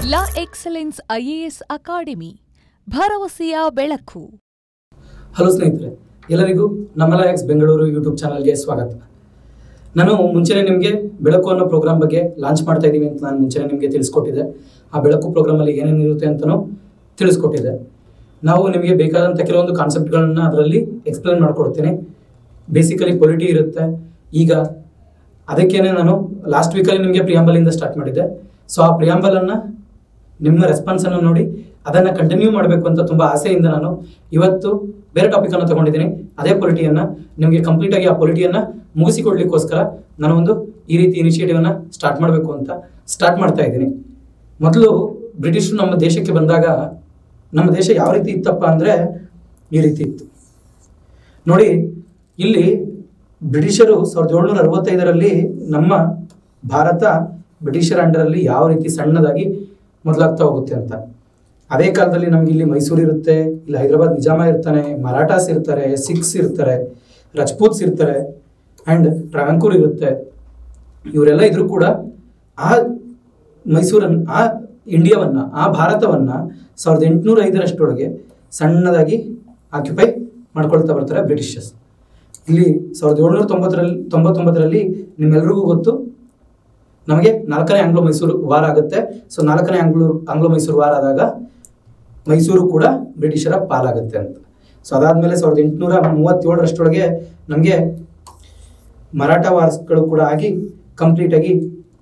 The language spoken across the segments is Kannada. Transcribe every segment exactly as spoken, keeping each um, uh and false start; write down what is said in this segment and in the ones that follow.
ಲಾ ಎಕ್ಸಲೆನ್ಸ್ ಐಎಎಸ್ ಅಕಾಡೆಮಿ ಭರವಸೆಯ ಬೆಳಕು. ಹಲೋ ಸ್ನೇಹಿತರೆ, ಎಲ್ಲರಿಗೂ ನಮ್ಮ ಲಾ ಎಕ್ಸ್ ಬೆಂಗಳೂರು ಯೂಟ್ಯೂಬ್ ಚಾನಲ್ಗೆ ಸ್ವಾಗತ. ನಾನು ಮುಂಚೆನೇ ನಿಮಗೆ ಬೆಳಕು ಅನ್ನೋ ಪ್ರೋಗ್ರಾಮ್ ಬಗ್ಗೆ ಲಾಂಚ್ ಮಾಡ್ತಾ ಇದ್ದೀವಿ ಅಂತ ನಾನು ಮುಂಚೆನೇ ನಿಮಗೆ ತಿಳಿಸ್ಕೊಟ್ಟಿದ್ದೆ. ಆ ಬೆಳಕು ಪ್ರೋಗ್ರಾಮಲ್ಲಿ ಏನೇನು ಇರುತ್ತೆ ಅಂತಲೂ ತಿಳಿಸ್ಕೊಟ್ಟಿದ್ದೆ. ನಾವು ನಿಮಗೆ ಬೇಕಾದಂಥ ಕೆಲವೊಂದು ಕಾನ್ಸೆಪ್ಟ್ಗಳನ್ನು ಅದರಲ್ಲಿ ಎಕ್ಸ್ಪ್ಲೇನ್ ಮಾಡಿಕೊಡ್ತೀನಿ. ಬೇಸಿಕಲಿ ಪೊಲಿಟಿ ಇರುತ್ತೆ. ಈಗ ಅದಕ್ಕೇನೆ ನಾನು ಲಾಸ್ಟ್ ವೀಕಲ್ಲಿ ನಿಮಗೆ ಪ್ರಿಯಾಂಬಲಿಂದ ಸ್ಟಾರ್ಟ್ ಮಾಡಿದ್ದೆ. ಸೊ ಆ ಪ್ರಿಯಾಂಬಲನ್ನು ನಿಮ್ಮ ರೆಸ್ಪಾನ್ಸನ್ನು ನೋಡಿ ಅದನ್ನು ಕಂಟಿನ್ಯೂ ಮಾಡಬೇಕು ಅಂತ ತುಂಬ ಆಸೆಯಿಂದ ನಾನು ಇವತ್ತು ಬೇರೆ ಟಾಪಿಕನ್ನು ತೊಗೊಂಡಿದ್ದೀನಿ. ಅದೇ ಪೊಲಿಟಿಯನ್ನು ನಿಮಗೆ ಕಂಪ್ಲೀಟಾಗಿ ಆ ಪೊಲಿಟಿಯನ್ನು ಮುಗಿಸಿಕೊಡ್ಲಿಕ್ಕೋಸ್ಕರ ನಾನು ಒಂದು ಈ ರೀತಿ ಇನಿಷಿಯೇಟಿವನ್ನು ಸ್ಟಾರ್ಟ್ ಮಾಡಬೇಕು ಅಂತ ಸ್ಟಾರ್ಟ್ ಮಾಡ್ತಾ ಇದ್ದೀನಿ. ಮೊದಲು ಬ್ರಿಟಿಷರು ನಮ್ಮ ದೇಶಕ್ಕೆ ಬಂದಾಗ ನಮ್ಮ ದೇಶ ಯಾವ ರೀತಿ ಇತ್ತಪ್ಪ ಅಂದರೆ ಈ ರೀತಿ ಇತ್ತು ನೋಡಿ. ಇಲ್ಲಿ ಬ್ರಿಟಿಷರು ಸಾವಿರದ ಏಳ್ನೂರ ಅರವತ್ತೈದರಲ್ಲಿ ನಮ್ಮ ಭಾರತ ಬ್ರಿಟಿಷರ ಅಂಡರಲ್ಲಿ ಯಾವ ರೀತಿ ಸಣ್ಣದಾಗಿ ಮೊದಲಾಗ್ತಾ ಹೋಗುತ್ತೆ ಅಂತ. ಅದೇ ಕಾಲದಲ್ಲಿ ನಮ್ಗೆ ಇಲ್ಲಿ ಮೈಸೂರು ಇರುತ್ತೆ, ಇಲ್ಲಿ ಹೈದರಾಬಾದ್ ನಿಜಾಮ ಇರ್ತಾನೆ, ಮರಾಠಾಸ್ ಇರ್ತಾರೆ, ಸಿಖ್ಸ್ ಇರ್ತಾರೆ, ರಜಪೂತ್ಸ್ ಇರ್ತಾರೆ ಆ್ಯಂಡ್ ಟ್ರಾವಂಕೂರ್ ಇರುತ್ತೆ. ಇವರೆಲ್ಲ ಇದ್ರೂ ಕೂಡ ಆ ಮೈಸೂರನ್ನು, ಆ ಇಂಡಿಯಾವನ್ನು, ಆ ಭಾರತವನ್ನು ಸಾವಿರದ ಎಂಟುನೂರ ಐದರಷ್ಟೊಳಗೆ ಸಣ್ಣದಾಗಿ ಆಕ್ಯುಪೈ ಮಾಡ್ಕೊಳ್ತಾ ಬರ್ತಾರೆ ಬ್ರಿಟಿಷರ್ಸ್. ಇಲ್ಲಿ ಸಾವಿರದ ಏಳ್ನೂರ ತೊಂಬತ್ತರಲ್ಲಿ ತೊಂಬತ್ತೊಂಬತ್ತರಲ್ಲಿ ನಿಮ್ಮೆಲ್ರಿಗೂ ಗೊತ್ತು, ನಮಗೆ ನಾಲ್ಕನೇ ಆಂಗ್ಲೋ ಮೈಸೂರು ವಾರ ಆಗುತ್ತೆ. ಸೊ ನಾಲ್ಕನೇ ಆಂಗ್ಲೋ ಆಂಗ್ಲೋ ಮೈಸೂರು ವಾರ ಆದಾಗ ಮೈಸೂರು ಕೂಡ ಬ್ರಿಟಿಷರ ಪಾಲಾಗುತ್ತೆ ಅಂತ. ಸೊ ಅದಾದಮೇಲೆ ಸಾವಿರದ ಎಂಟುನೂರ ಮೂವತ್ತೇಳರಷ್ಟೊಳಗೆ ನಮಗೆ ಮರಾಠ ವಾರ್ಸ್ಗಳು ಕೂಡ ಆಗಿ ಕಂಪ್ಲೀಟಾಗಿ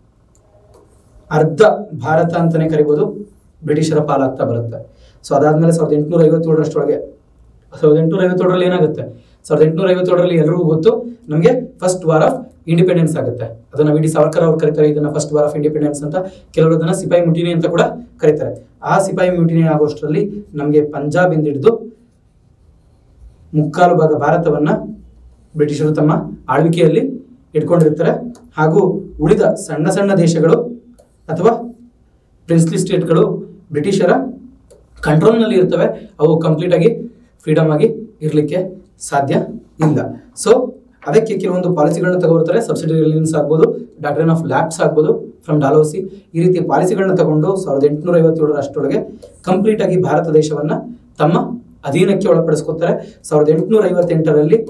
ಅರ್ಧ ಭಾರತ ಅಂತಲೇ ಕರಿಬೋದು ಬ್ರಿಟಿಷರ ಪಾಲಾಗ್ತಾ ಬರುತ್ತೆ. ಸೊ ಅದಾದಮೇಲೆ ಸಾವಿರದ ಎಂಟುನೂರ ಐವತ್ತೇಳರಷ್ಟೊಳಗೆ ಸಾವಿರದ ಎಂಟುನೂರ ಐವತ್ತೇಳರಲ್ಲಿ ಏನಾಗುತ್ತೆ, ಸಾವಿರದ ಎಂಟುನೂರ ಐವತ್ತೇಳರಲ್ಲಿ ಎಲ್ಲರಿಗೂ ಗೊತ್ತು ನಮಗೆ ಫಸ್ಟ್ ವಾರ್ ಆಫ್ ಇಂಡಿಪೆಂಡೆನ್ಸ್ ಆಗುತ್ತೆ. ಅದನ್ನು ವಿ ಡಿ ಸಾವರ್ಕರ್ ಅವ್ರು ಕರೀತಾರೆ ಇದನ್ನು ಫಸ್ಟ್ ವಾರ್ ಆಫ್ ಇಂಡಿಪೆಂಡೆನ್ಸ್ ಅಂತ. ಕೆಲವರು ಅದನ್ನು ಸಿಪಾಯಿ ಮ್ಯೂಟಿನಿ ಅಂತ ಕೂಡ ಕರೀತಾರೆ. ಆ ಸಿಪಾಯಿ ಮ್ಯೂಟಿನಿ ಆಗೋಷ್ಟರಲ್ಲಿ ನಮಗೆ ಪಂಜಾಬಿಂದ ಹಿಡಿದು ಮುಕ್ಕಾಲು ಭಾಗ ಭಾರತವನ್ನು ಬ್ರಿಟಿಷರು ತಮ್ಮ ಆಳ್ವಿಕೆಯಲ್ಲಿ ಇಟ್ಕೊಂಡಿರ್ತಾರೆ. ಹಾಗೂ ಉಳಿದ ಸಣ್ಣ ಸಣ್ಣ ದೇಶಗಳು ಅಥವಾ ಪ್ರಿನ್ಸ್ಲಿ ಸ್ಟೇಟ್ಗಳು ಬ್ರಿಟಿಷರ ಕಂಟ್ರೋಲ್ನಲ್ಲಿ ಇರ್ತವೆ. ಅವು ಕಂಪ್ಲೀಟಾಗಿ ಫ್ರೀಡಮ್ ಆಗಿ ಇರಲಿಕ್ಕೆ ಸಾಧ್ಯ ಇಲ್ಲ. ಸೊ ಅದಕ್ಕೆ ಕೆಲವೊಂದು ಪಾಲಿಸಿಗಳನ್ನ ತಗೊಳ್ತಾರೆ. ಸಬ್ಸಿಡರಿ ರಿಲಯನ್ಸ್ ಆಗ್ಬೋದು, ಡಾಕ್ಟ್ರಿನ್ ಆಫ್ ಲ್ಯಾಪ್ಸ್ ಆಗ್ಬೋದು ಫ್ರಮ್ ಡಾಲೋಸಿ, ಈ ರೀತಿ ಪಾಲಿಸಿಗಳನ್ನ ತಗೊಂಡು ಸಾವಿರದ ಎಂಟುನೂರ ಐವತ್ತೇಳರ ಅಷ್ಟೊಳಗೆ ಕಂಪ್ಲೀಟಾಗಿ ಭಾರತ ದೇಶವನ್ನು ತಮ್ಮ ಅಧೀನಕ್ಕೆ ಒಳಪಡಿಸ್ಕೊತಾರೆ. ಸಾವಿರದ ಎಂಟುನೂರ ಐವತ್ತೆಂಟರಲ್ಲಿ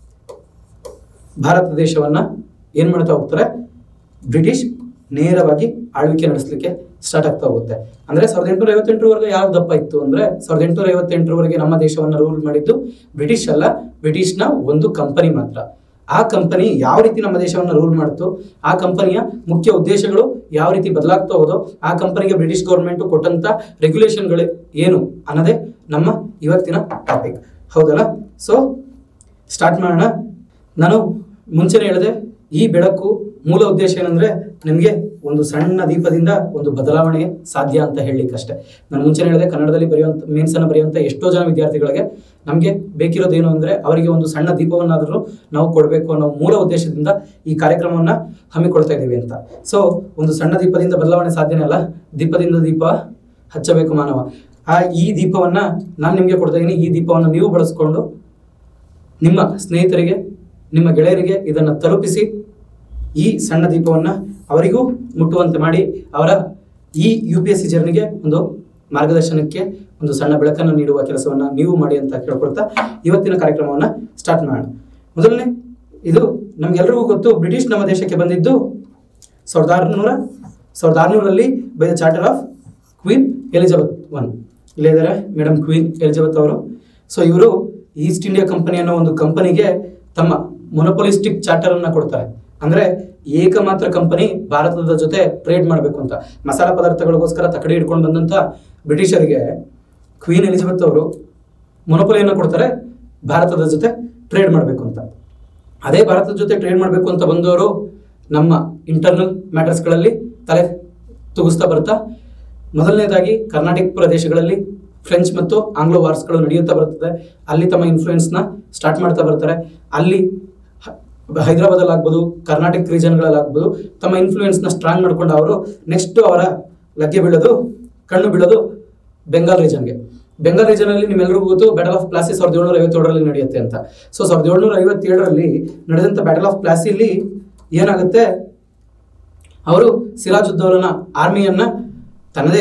ಭಾರತ ದೇಶವನ್ನು ಏನು ಮಾಡ್ತಾ ಹೋಗ್ತಾರೆ, ಬ್ರಿಟಿಷ್ ನೇರವಾಗಿ ಆಳ್ವಿಕೆ ನಡೆಸಲಿಕ್ಕೆ ಸ್ಟಾರ್ಟ್ ಆಗ್ತಾ ಹೋಗುತ್ತೆ. ಅಂದರೆ ಸಾವಿರದ ಎಂಟುನೂರ ಐವತ್ತೆಂಟರವರೆಗೆ ಯಾವ ದಪ್ಪ ಇತ್ತು ಅಂದರೆ, ಸಾವಿರದ ಎಂಟುನೂರ ಐವತ್ತೆಂಟರವರೆಗೆ ನಮ್ಮ ದೇಶವನ್ನು ರೂಲ್ ಮಾಡಿದ್ದು ಬ್ರಿಟಿಷ್ ಅಲ್ಲ, ಬ್ರಿಟಿಷ್ನ ಒಂದು ಕಂಪನಿ ಮಾತ್ರ. ಆ ಕಂಪನಿ ಯಾವ ರೀತಿ ನಮ್ಮ ದೇಶವನ್ನು ರೂಲ್ ಮಾಡ್ತು, ಆ ಕಂಪನಿಯ ಮುಖ್ಯ ಉದ್ದೇಶಗಳು ಯಾವ ರೀತಿ ಬದಲಾಗ್ತಾ ಹೋದೋ, ಆ ಕಂಪನಿಗೆ ಬ್ರಿಟಿಷ್ ಗೌರ್ಮೆಂಟು ಕೊಟ್ಟಂಥ ರೆಗ್ಯುಲೇಷನ್ಗಳು ಏನು ಅನ್ನೋದೇ ನಮ್ಮ ಇವತ್ತಿನ ಟಾಪಿಕ್, ಹೌದಲ್ಲ? ಸೊ ಸ್ಟಾರ್ಟ್ ಮಾಡೋಣ. ನಾನು ಮುಂಚೆನೇ ಹೇಳಿದೆ, ಈ ಬೆಳಕು ಮೂಲ ಉದ್ದೇಶ ಏನಂದರೆ ನಿಮಗೆ ಒಂದು ಸಣ್ಣ ದೀಪದಿಂದ ಒಂದು ಬದಲಾವಣೆ ಸಾಧ್ಯ ಅಂತ ಹೇಳಲಿಕ್ಕಷ್ಟೇ. ನಾನು ಮುಂಚೆನೇ ಹೇಳಿದೆ, ಕನ್ನಡದಲ್ಲಿ ಬರೆಯುವಂಥ ಮೇನ್ಸನ್ನು ಬರೆಯುವಂಥ ಎಷ್ಟೋ ಜನ ವಿದ್ಯಾರ್ಥಿಗಳಿಗೆ ನಮಗೆ ಬೇಕಿರೋದೇನು ಅಂದರೆ ಅವರಿಗೆ ಒಂದು ಸಣ್ಣ ದೀಪವನ್ನಾದರೂ ನಾವು ಕೊಡಬೇಕು ಅನ್ನೋ ಮೂಲ ಉದ್ದೇಶದಿಂದ ಈ ಕಾರ್ಯಕ್ರಮವನ್ನು ಹಮ್ಮಿಕೊಳ್ತಾ ಇದ್ದೀವಿ ಅಂತ. ಸೊ ಒಂದು ಸಣ್ಣ ದೀಪದಿಂದ ಬದಲಾವಣೆ ಸಾಧ್ಯನೇ ಅಲ್ಲ, ದೀಪದಿಂದ ದೀಪ ಹಚ್ಚಬೇಕು ಮಾನವ. ಆ ಈ ದೀಪವನ್ನು ನಾನು ನಿಮಗೆ ಕೊಡ್ತಾ ಇದ್ದೀನಿ. ಈ ದೀಪವನ್ನು ನೀವು ಬಳಸ್ಕೊಂಡು ನಿಮ್ಮ ಸ್ನೇಹಿತರಿಗೆ, ನಿಮ್ಮ ಗೆಳೆಯರಿಗೆ ಇದನ್ನು ತಲುಪಿಸಿ ಈ ಸಣ್ಣ ದೀಪವನ್ನು ಅವರಿಗೂ ಮುಟ್ಟುವಂತೆ ಮಾಡಿ ಅವರ ಈ ಯು ಪಿ ಎಸ್ ಸಿ ಜರ್ನಿಗೆ ಒಂದು ಮಾರ್ಗದರ್ಶನಕ್ಕೆ ಒಂದು ಸಣ್ಣ ಬೆಳಕನ್ನು ನೀಡುವ ಕೆಲಸವನ್ನು ನೀವು ಮಾಡಿ ಅಂತ ಕೇಳ್ಕೊಳ್ತಾ ಇವತ್ತಿನ ಕಾರ್ಯಕ್ರಮವನ್ನು ಸ್ಟಾರ್ಟ್ ಮಾಡೋಣ. ಮೊದಲನೇ, ಇದು ನಮಗೆಲ್ಲರಿಗೂ ಗೊತ್ತು, ಬ್ರಿಟಿಷ್ ನಮ್ಮ ದೇಶಕ್ಕೆ ಬಂದಿದ್ದು ಸಾವಿರದ ಆರುನೂರ ಸಾವಿರದ ಆರುನೂರಲ್ಲಿ by the charter of Queen Elizabeth one. ಇಲ್ಲೇ ಇದ್ದಾರೆ ಮೇಡಮ್, ಕ್ವೀನ್ ಎಲಿಜಬೆತ್ ಅವರು. ಸೊ ಇವರು ಈಸ್ಟ್ ಇಂಡಿಯಾ ಕಂಪನಿ ಅನ್ನೋ ಒಂದು ಕಂಪನಿಗೆ ತಮ್ಮ ಮೊನೊಪೊಲಿಸ್ಟಿಕ್ ಚಾರ್ಟರನ್ನು ಕೊಡ್ತಾರೆ. ಅಂದರೆ ಏಕಮಾತ್ರ ಕಂಪನಿ ಭಾರತದ ಜೊತೆ ಟ್ರೇಡ್ ಮಾಡಬೇಕು ಅಂತ. ಮಸಾಲ ಪದಾರ್ಥಗಳಿಗೋಸ್ಕರ ತಕಡಿ ಹಿಡ್ಕೊಂಡು ಬಂದಂಥ ಬ್ರಿಟಿಷರಿಗೆ ಕ್ವೀನ್ ಎಲಿಜಬೆತ್ ಅವರು ಮೊನೊಪೊಲಿಯನ್ನು ಕೊಡ್ತಾರೆ ಭಾರತದ ಜೊತೆ ಟ್ರೇಡ್ ಮಾಡಬೇಕು ಅಂತ. ಅದೇ ಭಾರತದ ಜೊತೆ ಟ್ರೇಡ್ ಮಾಡಬೇಕು ಅಂತ ಬಂದವರು ನಮ್ಮ ಇಂಟರ್ನಲ್ ಮ್ಯಾಟರ್ಸ್ಗಳಲ್ಲಿ ತಲೆ ತೂಗಿಸ್ತಾ ಬರ್ತಾ, ಮೊದಲನೇದಾಗಿ ಕರ್ನಾಟಕ ಪ್ರದೇಶಗಳಲ್ಲಿ ಫ್ರೆಂಚ್ ಮತ್ತು ಆಂಗ್ಲೋ ವಾರ್ಸ್ಗಳು ನಡೆಯುತ್ತಾ ಬರ್ತದೆ. ಅಲ್ಲಿ ತಮ್ಮ ಇನ್ಫ್ಲೂಯೆನ್ಸ್ನ ಸ್ಟಾರ್ಟ್ ಮಾಡ್ತಾ ಬರ್ತಾರೆ. ಅಲ್ಲಿ ಹೈದರಾಬಾದಲ್ಲಿ ಆಗ್ಬೋದು, ಕರ್ನಾಟಕ ರೀಜನ್ಗಳಲ್ಲಾಗ್ಬೋದು ತಮ್ಮ ಇನ್ಫ್ಲೂಯೆನ್ಸ್ನ ಸ್ಟ್ರಾಂಗ್ ಮಾಡ್ಕೊಂಡು ಅವರು ನೆಕ್ಸ್ಟು ಅವರ ಲಗ್ಗೆ ಬೀಳೋದು, ಕಣ್ಣು ಬೀಳೋದು ಬೆಂಗಾಲ್ ರೀಜನ್ಗೆ. ಬೆಂಗಾಲ್ ರೀಜನಲ್ಲಿ ನಿಮ್ಮೆಲ್ಲರಿಗೂ ಗೊತ್ತು, ಬ್ಯಾಟಲ್ ಆಫ್ ಪ್ಲಾಸಿ ಸಾವಿರದ ಏಳ್ನೂರ ಐವತ್ತೇಳರಲ್ಲಿ ನಡೆಯುತ್ತೆ ಅಂತ. ಸೊ ಸಾವಿರದ ಏಳ್ನೂರ ಐವತ್ತೇಳರಲ್ಲಿ ನಡೆದಂಥ ಬ್ಯಾಟಲ್ ಆಫ್ ಪ್ಲಾಸಿಯಲ್ಲಿ ಏನಾಗುತ್ತೆ, ಅವರು ಸಿರಾಜುದ್ದೌಲನ ಆರ್ಮಿಯನ್ನು ತನ್ನದೇ